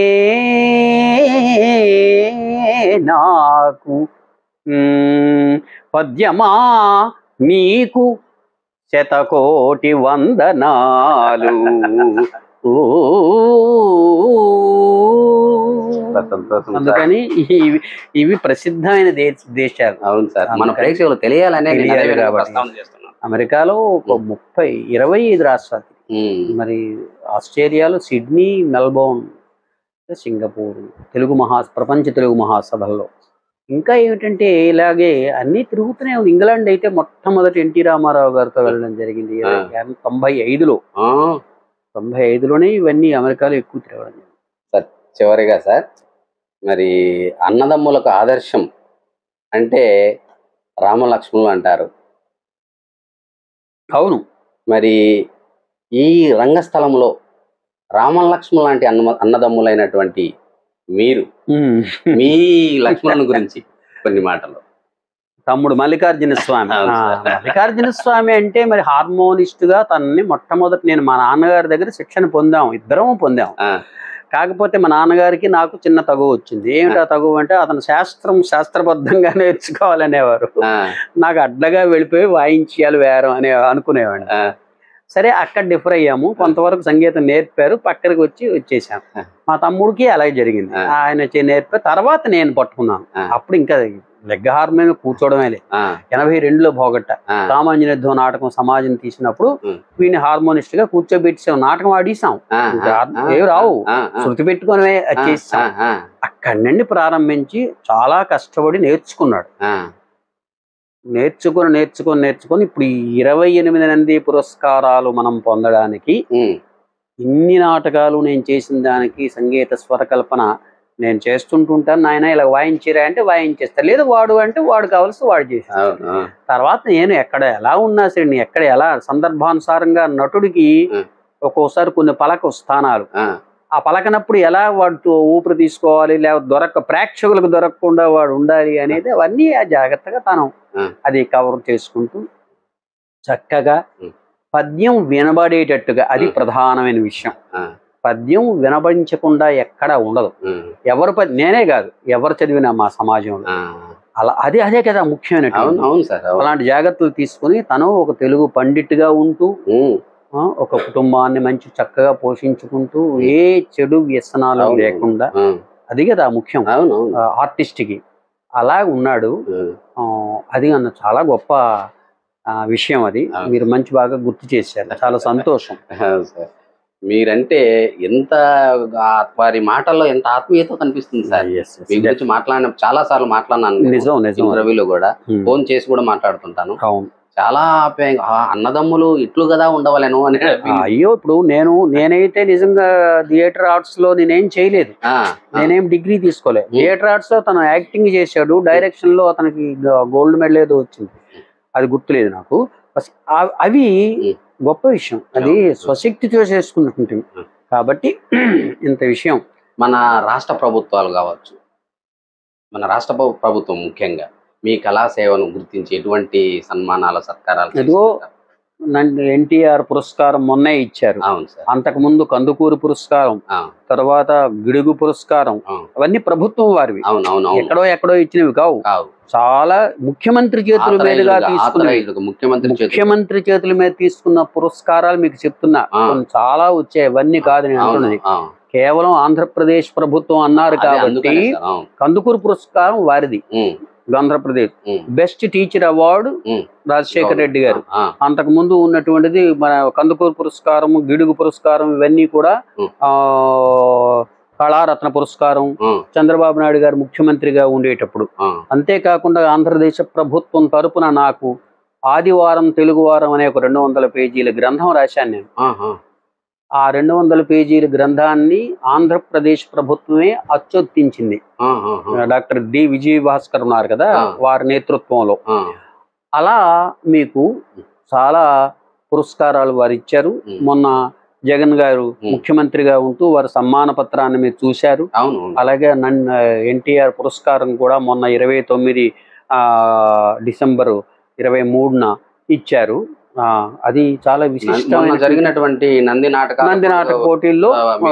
నాకు పద్యమా నీకు శతకోటి వందనాలు. అందుకని ఇవి ప్రసిద్ధమైన దేశాలు. అవును సార్, మన ప్రేక్షకులు తెలియాలనే అమెరికాలో ఒక 25 రాష్ట్రాలు, మరి ఆస్ట్రేలియాలో సిడ్నీ, మెల్బోర్న్, సింగపూర్, ప్రపంచ తెలుగు మహాసభల్లో. ఇంకా ఏమిటంటే ఇలాగే అన్నీ తిరుగుతూనే ఉంది. ఇంగ్లాండ్ అయితే మొట్టమొదటి ఎన్టీ రామారావు గారితో వెళ్ళడం జరిగింది 95లోనే ఇవన్నీ అమెరికాలో ఎక్కువ తిరగడం జరిగింది. సార్ చివరిగా సార్, మరి అన్నదమ్ములకు ఆదర్శం అంటే రామలక్ష్మణులు అంటారు. అవును. మరి ఈ రంగస్థలంలో రామలక్ష్మణులు లాంటి అన్నదమ్ములైనటువంటి మీరు మీ లక్ష్మణుని గురించి కొన్ని మాటలు. తమ్ముడు మల్లికార్జున స్వామి అంటే మరి హార్మోనిస్ట్ గా తనని మొట్టమొదటి నేను మా నాన్నగారి దగ్గర శిక్షణ ఇద్దరం పొందాం. కాకపోతే మా నాన్నగారికి నాకు చిన్న తగువ వచ్చింది. ఏమిటా తగువ అంటే అతను శాస్త్రబద్ధంగా నేర్చుకోవాలనేవారు. నాకు అడ్డగా వెళ్ళిపోయి వాయించాలి వేరం అనుకునేవాడిని. సరే, అక్కడ డిఫర్ అయ్యాము. కొంతవరకు సంగీతం నేర్పారు, పక్కకి వచ్చేసాం. మా తమ్ముడికి అలాగే జరిగింది. ఆయన నేర్పారు, తర్వాత నేను పట్టుకున్నాను. అప్పుడు ఇంకా లెగ్గ హార్మోనియం కూర్చోవడమే లేదు. 82లో భోగట్ట రామాంజనేయుద్ధం నాటకం సమాజం తీసినప్పుడు వీడిని హార్మోనిస్ట్ గా కూర్చోబెట్టాం. నాటకం ఆడిసాం, ఏవి రావు, శృతి పెట్టుకుని చేసాం. అక్కడి నుండి ప్రారంభించి చాలా కష్టపడి నేర్చుకున్నాడు. నేర్చుకొని ఇప్పుడు 28 నంది పురస్కారాలు మనం పొందడానికి, ఇన్ని నాటకాలు నేను చేసిన దానికి సంగీత స్వరకల్పన నేను చేస్తుంటుంటాను. నాయన ఇలా వాయించిరా అంటే వాయించేస్తా, లేదు వాడు అంటే వాడు కావాల్సి వాడు చేస్తాను. తర్వాత నేను ఎక్కడ ఎలా ఉన్నా సరే, ఎక్కడ ఎలా సందర్భానుసారంగా నటుడికి ఒక్కోసారి కొన్ని పలక స్థానాలు, ఆ పలకనప్పుడు ఎలా వాడు ఊపిరి తీసుకోవాలి, లేకపోతే ప్రేక్షకులకు దొరకకుండా వాడు ఉండాలి అనేది అవన్నీ జాగ్రత్తగా తను అది కవర్ చేసుకుంటూ చక్కగా పద్యం వినబడేటట్టుగా, అది ప్రధానమైన విషయం. పద్యం వినబడించకుండా ఎక్కడా ఉండదు. నేనే కాదు, ఎవరు చదివినా మా సమాజంలో అలా అదే కదా ముఖ్యమైనటువంటి. అవును అవును సార్, అవును. అలాంటి జాగ్రత్తలు తీసుకుని తను ఒక తెలుగు పండిట్గా ఉంటూ ఒక కుటుంబాన్ని మంచి చక్కగా పోషించుకుంటూ ఏ చెడు వ్యసనాలు అవును, లేకుండా, అవును. అది కదా ముఖ్యం అవును అవును. ఆర్టిస్ట్కి. అలా ఉన్నాడు. అది అన్న చాలా గొప్ప విషయం. అది అవును. మీరు మంచి బాగా గుర్తు చేశారు, చాలా సంతోషం. అవును సార్. మీరంటే ఎంత వారి మాటల్లో ఎంత ఆత్మీయత కనిపిస్తుంది సార్. Yes, yes. మీ గురించి చాలా సార్లు మాట్లాడినాను నేను. నిజం నిజం. ఇంటర్వ్యూలో కూడా ఫోన్ చేసి కూడా మాట్లాడుతుంటాను. అవును. చాలా ఆప్యాయంగా, అన్నదమ్ములు ఇట్లు కదా ఉండవలేను అని. అయ్యో, ఇప్పుడు నేనైతే నిజంగా థియేటర్ ఆర్ట్స్ లో నేనేం చేయలేదు. నేనేం డిగ్రీ తీసుకోలేదు. థియేటర్ ఆర్ట్స్ లో తను యాక్టింగ్ చేశాడు. డైరెక్షన్ లో అతనికి గోల్డ్ మెడల్ ఏదో వచ్చింది, అది గుర్తులేదు నాకు. అవి గొప్ప విషయం. అది స్వశక్తితో చేసుకున్నట్టు. కాబట్టి ఇంత విషయం. మన రాష్ట్ర ప్రభుత్వాలు కావచ్చు, మన రాష్ట్ర ప్రభుత్వం ముఖ్యంగా మీ కళా సేవను గుర్తించి ఎటువంటి సన్మానాల సత్కారాలు? ఏదో ఎన్టీఆర్ పురస్కారం మొన్నే ఇచ్చారు. అవును సార్. అంతకు ముందు కందుకూరు పురస్కారం, తర్వాత గిడుగు పురస్కారం, అవన్నీ ప్రభుత్వం వారివి. ఎక్కడో ఇచ్చినవి కావు. చాలా ముఖ్యమంత్రి చేతుల మీదుగా ముఖ్యమంత్రి చేతుల మీద తీసుకున్న పురస్కారాలు మీకు చెప్తున్నా. చాలా వచ్చాయి, అవన్నీ కాదు నేను అంటున్నది. కేవలం ఆంధ్రప్రదేశ్ ప్రభుత్వం అన్నారు కాబట్టి కందుకూరు పురస్కారం వారిది. Andhra Pradesh best teacher award Rajasekhar Reddy garu. అంతకు ముందు ఉన్నటువంటిది మన కందుకూరు పురస్కారం, గిడుగు పురస్కారం, ఇవన్నీ కూడా కళారత్న పురస్కారం చంద్రబాబు నాయుడు గారు ముఖ్యమంత్రిగా ఉండేటప్పుడు. అంతేకాకుండా ఆంధ్రదేశ్ ప్రభుత్వం తరపున నాకు ఆదివారం తెలుగువారం అనే ఒక 200 పేజీల గ్రంథం రాశాను నేను. ఆ 200 పేజీల గ్రంథాన్ని ఆంధ్రప్రదేశ్ ప్రభుత్వమే అచ్చొత్తించింది. డాక్టర్ డి విజయ భాస్కర్ ఉన్నారు కదా, వారి నేతృత్వంలో. అలా మీకు చాలా పురస్కారాలు వారు ఇచ్చారు. మొన్న జగన్ గారు ముఖ్యమంత్రిగా ఉంటూ వారి సమ్మాన పత్రాన్ని మీరు చూశారు. అలాగే ఎన్టీఆర్ పురస్కారం కూడా మొన్న 29 డిసెంబరు 23న ఇచ్చారు. అది చాలా విశిష్టమైన జరిగినటువంటి నంది నాటక పోటీల్లో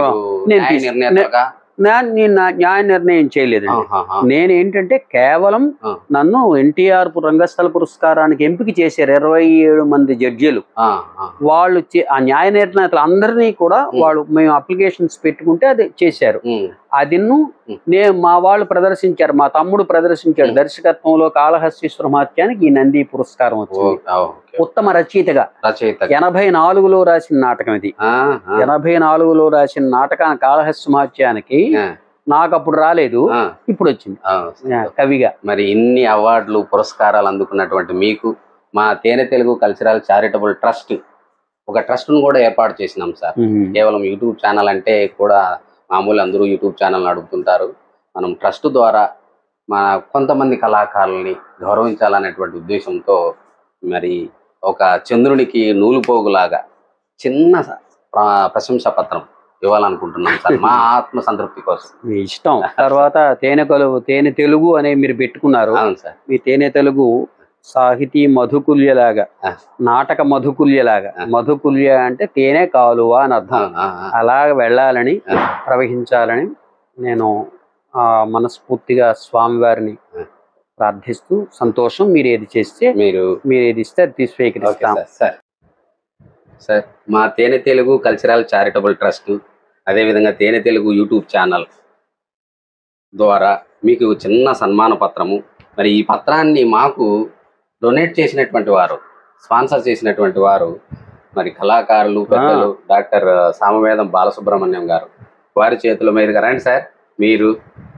నేను న్యాయ నిర్ణయం చేయలేదండి. నేనేంటంటే కేవలం నన్ను ఎన్టీఆర్ రంగస్థల పురస్కారానికి ఎంపిక చేశారు 27 మంది జడ్జీలు. వాళ్ళు ఆ న్యాయ నిర్ణేతలు అందరినీ కూడా మేము అప్లికేషన్స్ పెట్టుకుంటే అది చేశారు. అది మా వాళ్ళు ప్రదర్శించారు, మా తమ్ముడు ప్రదర్శించాడు దర్శకత్వంలో కాళహస్తీశ్వర మహత్యానికి ఈ నంది పురస్కారం వచ్చింది. ఉత్తమ రచయితగా 84లో రాసిన నాటకం ఇది. 84లో రాసిన నాటకాన్ని కాళహస్తి మహత్యానికి నాకు అప్పుడు రాలేదు, ఇప్పుడు వచ్చింది కవిగా. మరి ఇన్ని అవార్డులు పురస్కారాలు అందుకున్నటువంటి మీకు మా Thene Telugu cultural charitable trust ఒక ట్రస్ట్ ను కూడా ఏర్పాటు చేసినాం సార్. కేవలం యూట్యూబ్ ఛానల్ అంటే కూడా మామూలు అందరూ యూట్యూబ్ ఛానల్ నడుపుతుంటారు. మనం ట్రస్ట్ ద్వారా మన కొంతమంది కళాకారుల్ని గౌరవించాలనేటువంటి ఉద్దేశంతో మరి ఒక చంద్రునికి నూలుపోగులాగా చిన్న ప్రశంసా పత్రం ఇవ్వాలనుకుంటున్నాం సార్, మా ఆత్మ సంతృప్తి కోసం. మీ ఇష్టం. తర్వాత తేనె తెలుగు అనే మీరు పెట్టుకున్నారు. అవును సార్. మీ తేనె తెలుగు సాహితీ మధుకుల్యలాగా, నాటక మధుకుల్యలాగా. మధుకుల్య అంటే తేనె కాలువ అని అర్థం. అలాగ వెళ్ళాలని, ప్రవహించాలని నేను మనస్ఫూర్తిగా స్వామివారిని ప్రార్థిస్తూ, సంతోషం. మీరు ఏది చేస్తే మీరు ఏది ఇస్తే అది స్వీకరిస్తాం సార్. సార్, మా Thene Telugu cultural charitable trust, అదేవిధంగా తేనె తెలుగు యూట్యూబ్ ఛానల్ ద్వారా మీకు చిన్న సన్మాన పత్రము. మరి ఈ పత్రాన్ని మాకు డొనేట్ చేసినటువంటి వారు, స్పాన్సర్ చేసినటువంటి వారు మరి కళాకారులు పెద్దలు డాక్టర్ సామవేదం బాలసుబ్రహ్మణ్యం గారు. వారి చేతుల మీదుగా రండి సార్, మీరు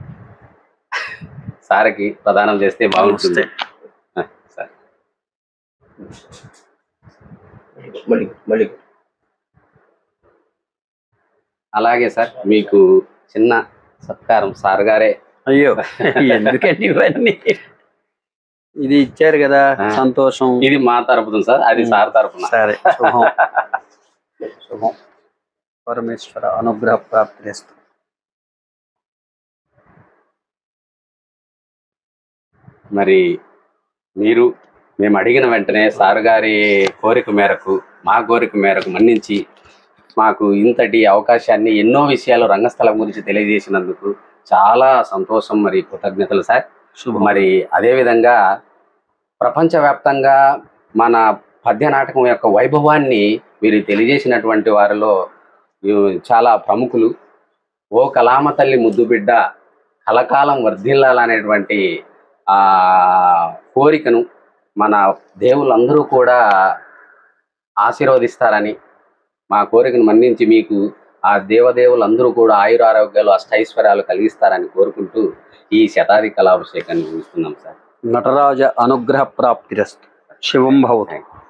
సార్కి ప్రదానం చేస్తే బాగుంటుంది సార్. అలాగే సార్, మీకు చిన్న సత్కారం సార్ గారే. అయ్యో ఎందుకండి ఇవన్నీ, ఇది ఇచ్చారు కదా, సంతోషం. ఇది మా తరపున సార్, అది సార్ తరపున. సరే, శుభం శుభం. పరమేశ్వర అనుగ్రహ ప్రాప్తి చేస్తాం. మరి మీరు మేము అడిగిన వెంటనే సార్ గారి కోరిక మేరకు, మా కోరిక మేరకు మన్నించి మాకు ఇంతటి అవకాశాన్ని, ఎన్నో విషయాలు రంగస్థలం గురించి తెలియజేసినందుకు చాలా సంతోషం, మరి కృతజ్ఞతలు సార్. శుభం. మరి అదేవిధంగా ప్రపంచవ్యాప్తంగా మన పద్య నాటకం యొక్క వైభవాన్ని మీరు తెలియజేసినటువంటి వారిలో చాలా ప్రముఖులు. ఓ కలామ తల్లి ముద్దు బిడ్డ కలకాలం వర్ధిల్లాలనేటువంటి ఆ కోరికను మన దేవుళ్ళందరూ కూడా ఆశీర్వదిస్తారని, మా కోరికను మన్నించి మీకు ఆ దేవదేవులందరూ కూడా ఆయురారోగ్యాలు అష్టైశ్వర్యాలు కలిగిస్తారని కోరుకుంటూ ఈ శతాది కళాభిషేకాన్ని ముగిస్తున్నాం సార్. నటరాజ అనుగ్రహ ప్రాప్తిరస్తు. శివం భవతు.